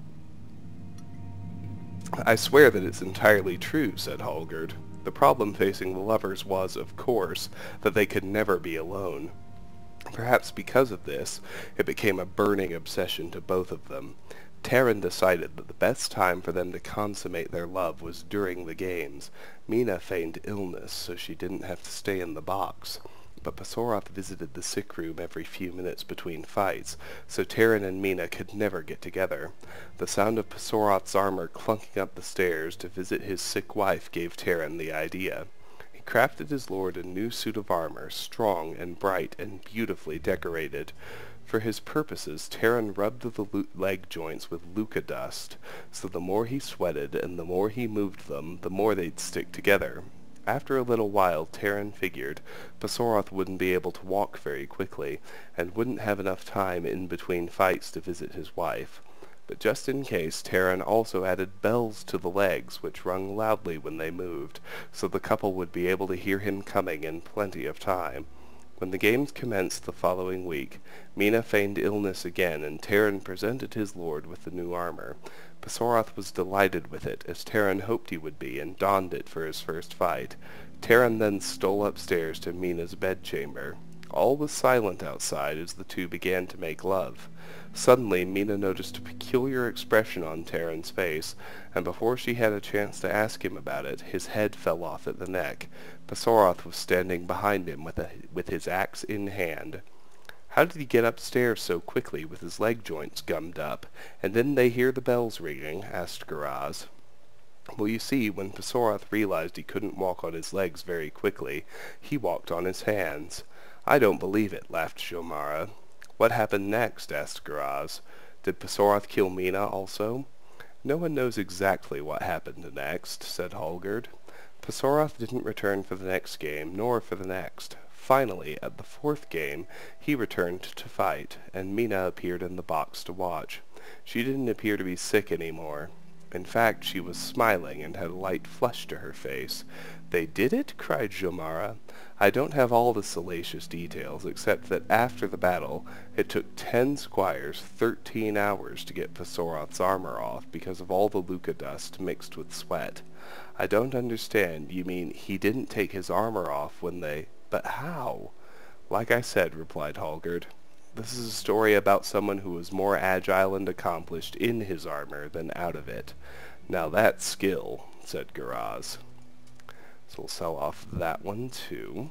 I swear that it's entirely true, said Hallgerd. The problem facing the lovers was, of course, that they could never be alone. Perhaps because of this, it became a burning obsession to both of them. Terran decided that the best time for them to consummate their love was during the games. Mina feigned illness, so she didn't have to stay in the box. But Pasoroth visited the sick room every few minutes between fights, so Terran and Mina could never get together. The sound of Pasoroth's armor clunking up the stairs to visit his sick wife gave Terran the idea. He crafted his lord a new suit of armor, strong and bright and beautifully decorated. For his purposes, Terran rubbed the leg joints with Luca dust, so the more he sweated and the more he moved them, the more they'd stick together. After a little while, Terran figured Pasoroth wouldn't be able to walk very quickly, and wouldn't have enough time in between fights to visit his wife. But just in case, Terran also added bells to the legs, which rung loudly when they moved, so the couple would be able to hear him coming in plenty of time. When the games commenced the following week, Mina feigned illness again, and Terran presented his lord with the new armor. Pasoroth was delighted with it, as Terran hoped he would be, and donned it for his first fight. Taryn then stole upstairs to Mina's bedchamber. All was silent outside as the two began to make love. Suddenly, Mina noticed a peculiar expression on Taryn's face, and before she had a chance to ask him about it, his head fell off at the neck. Pasoroth was standing behind him with, a, with his axe in hand. How did he get upstairs so quickly with his leg joints gummed up? And didn't they hear the bells ringing? Asked Garaz. Well, you see, when Pasoroth realized he couldn't walk on his legs very quickly, he walked on his hands. I don't believe it, laughed Jomara. What happened next? Asked Garaz. Did Pasoroth kill Mina also? No one knows exactly what happened next, said Hallgerd. Pasoroth didn't return for the next game, nor for the next. Finally, at the fourth game, he returned to fight, and Mina appeared in the box to watch. She didn't appear to be sick anymore. In fact, she was smiling and had a light flush to her face. They did it? Cried Jomara. I don't have all the salacious details, except that after the battle, it took ten squires thirteen hours to get Pasoroth's armor off because of all the Luca dust mixed with sweat. I don't understand. You mean he didn't take his armor off when they... But how? Like I said, replied Hallgerd, this is a story about someone who was more agile and accomplished in his armor than out of it. Now that's skill, said Garaz. So we'll sell off that one too.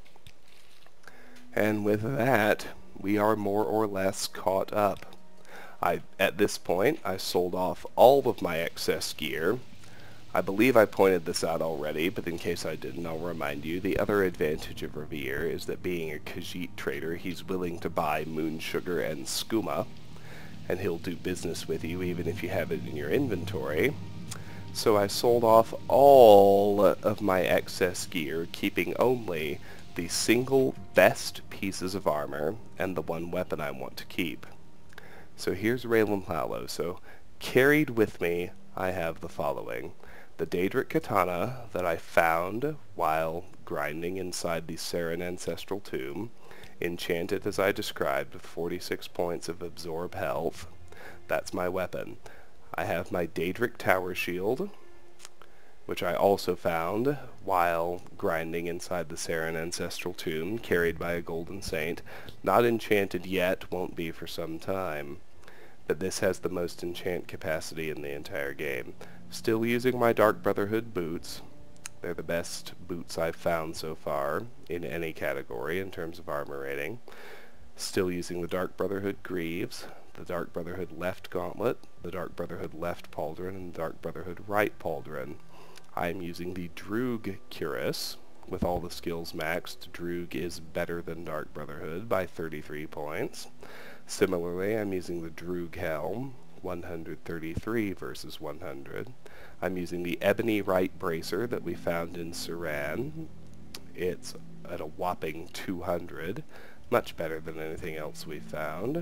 And with that, we are more or less caught up. I, at this point, I sold off all of my excess gear. I believe I pointed this out already, but in case I didn't, I'll remind you. The other advantage of Revere is that being a Khajiit trader, he's willing to buy moon sugar and skooma, and he'll do business with you even if you have it in your inventory. So I sold off all of my excess gear, keeping only the single best pieces of armor and the one weapon I want to keep. So here's Raylan Lalo. So carried with me, I have the following. The Daedric Katana that I found while grinding inside the Seren Ancestral Tomb, enchanted as I described with forty-six points of Absorb Health. That's my weapon. I have my Daedric Tower Shield, which I also found while grinding inside the Seren Ancestral Tomb, carried by a Golden Saint. Not enchanted yet, won't be for some time. But this has the most enchant capacity in the entire game. Still using my Dark Brotherhood boots. They're the best boots I've found so far in any category in terms of armor rating. Still using the Dark Brotherhood greaves, the Dark Brotherhood left gauntlet, the Dark Brotherhood left pauldron, and the Dark Brotherhood right pauldron. I'm using the Droog cuirass with all the skills maxed. Droog is better than Dark Brotherhood by thirty-three points. Similarly, I'm using the Droog helm, one hundred thirty-three versus one hundred. I'm using the Ebony Right Bracer that we found in Seren. It's at a whopping two hundred, much better than anything else we found.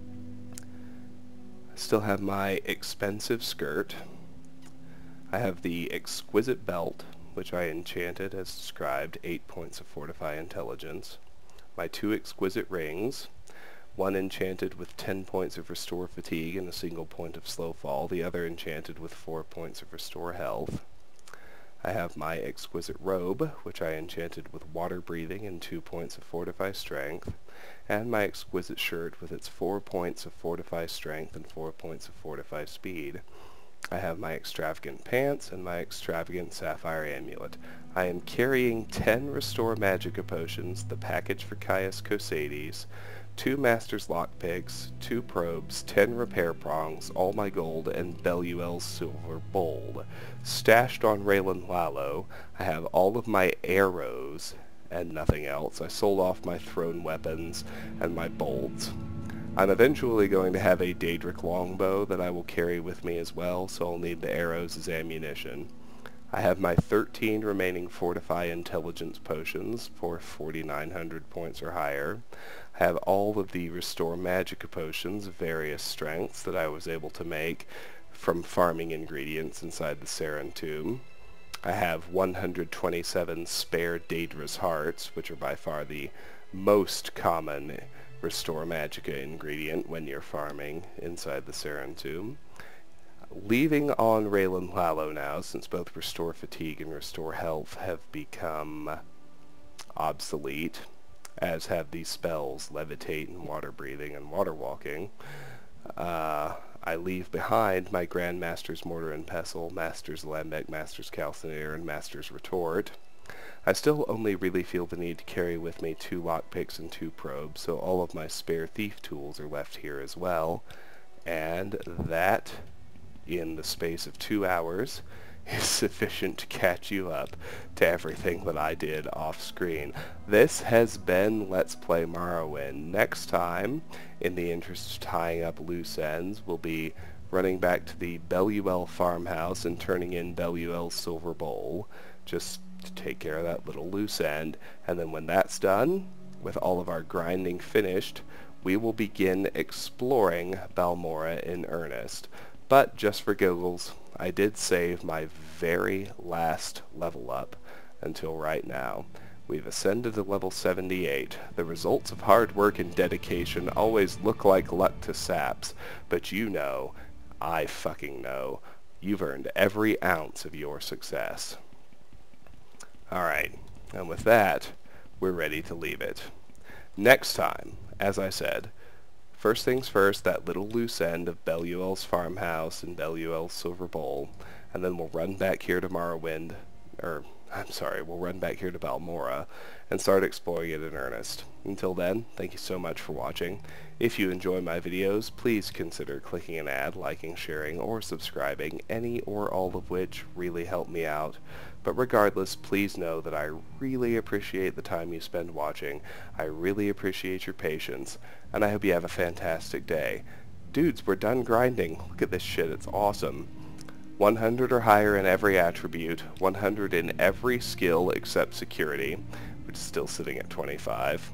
I still have my expensive skirt. I have the Exquisite Belt, which I enchanted as described, eight points of Fortify Intelligence. My two Exquisite Rings, one enchanted with ten points of Restore Fatigue and a single point of Slow Fall, the other enchanted with four points of Restore Health. I have my Exquisite Robe, which I enchanted with Water Breathing and two points of Fortify Strength, and my Exquisite Shirt with its four points of Fortify Strength and four points of Fortify Speed. I have my Extravagant Pants and my Extravagant Sapphire Amulet. I am carrying ten Restore Magicka Potions, the package for Caius Cosades, two Master's Lockpicks, two Probes, ten Repair Prongs, all my gold, and Beluel's Silver Bowl. Stashed on Raylan Lalo, I have all of my arrows and nothing else. I sold off my thrown weapons and my bolts. I'm eventually going to have a Daedric longbow that I will carry with me as well, so I'll need the arrows as ammunition. I have my thirteen remaining Fortify Intelligence potions for forty-nine hundred points or higher. I have all of the Restore Magicka potions of various strengths that I was able to make from farming ingredients inside the Seren Tomb. I have one hundred twenty-seven spare Daedra's Hearts, which are by far the most common Restore Magicka ingredient when you're farming inside the Seren Tomb. Leaving on Raylan Lalo now, since both Restore Fatigue and Restore Health have become obsolete, as have these spells Levitate and Water Breathing and Water Walking. Uh, I leave behind my Grandmaster's Mortar and Pestle, Master's Lambic, Master's Calcinator, and Master's Retort. I still only really feel the need to carry with me two lockpicks and two probes, so all of my spare thief tools are left here as well. And that, in the space of two hours, is sufficient to catch you up to everything that I did off-screen. This has been Let's Play Morrowind. Next time, in the interest of tying up loose ends, we'll be running back to the Belluel farmhouse and turning in Belluel's silver bowl, just to take care of that little loose end. And then when that's done, with all of our grinding finished, we will begin exploring Balmora in earnest. But just for giggles, I did save my very last level up until right now. We've ascended to level seventy-eight. The results of hard work and dedication always look like luck to saps, but you know, I fucking know, you've earned every ounce of your success. Alright, and with that, we're ready to leave it. Next time, as I said, first things first, that little loose end of Belluel's farmhouse and Belluel's silver bowl, and then we'll run back here to Morrowind, or, I'm sorry, we'll run back here to Balmora, and start exploring it in earnest. Until then, thank you so much for watching. If you enjoy my videos, please consider clicking an ad, liking, sharing, or subscribing, any or all of which really help me out. But regardless, please know that I really appreciate the time you spend watching. I really appreciate your patience, and I hope you have a fantastic day. Dudes, we're done grinding. Look at this shit, it's awesome. one hundred or higher in every attribute, one hundred in every skill except security, which is still sitting at twenty-five.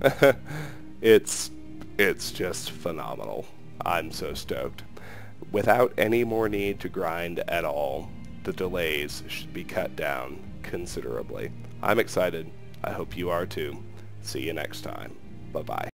it's, it's just phenomenal. I'm so stoked. Without any more need to grind at all, the delays should be cut down considerably. I'm excited. I hope you are too. See you next time. Bye-bye.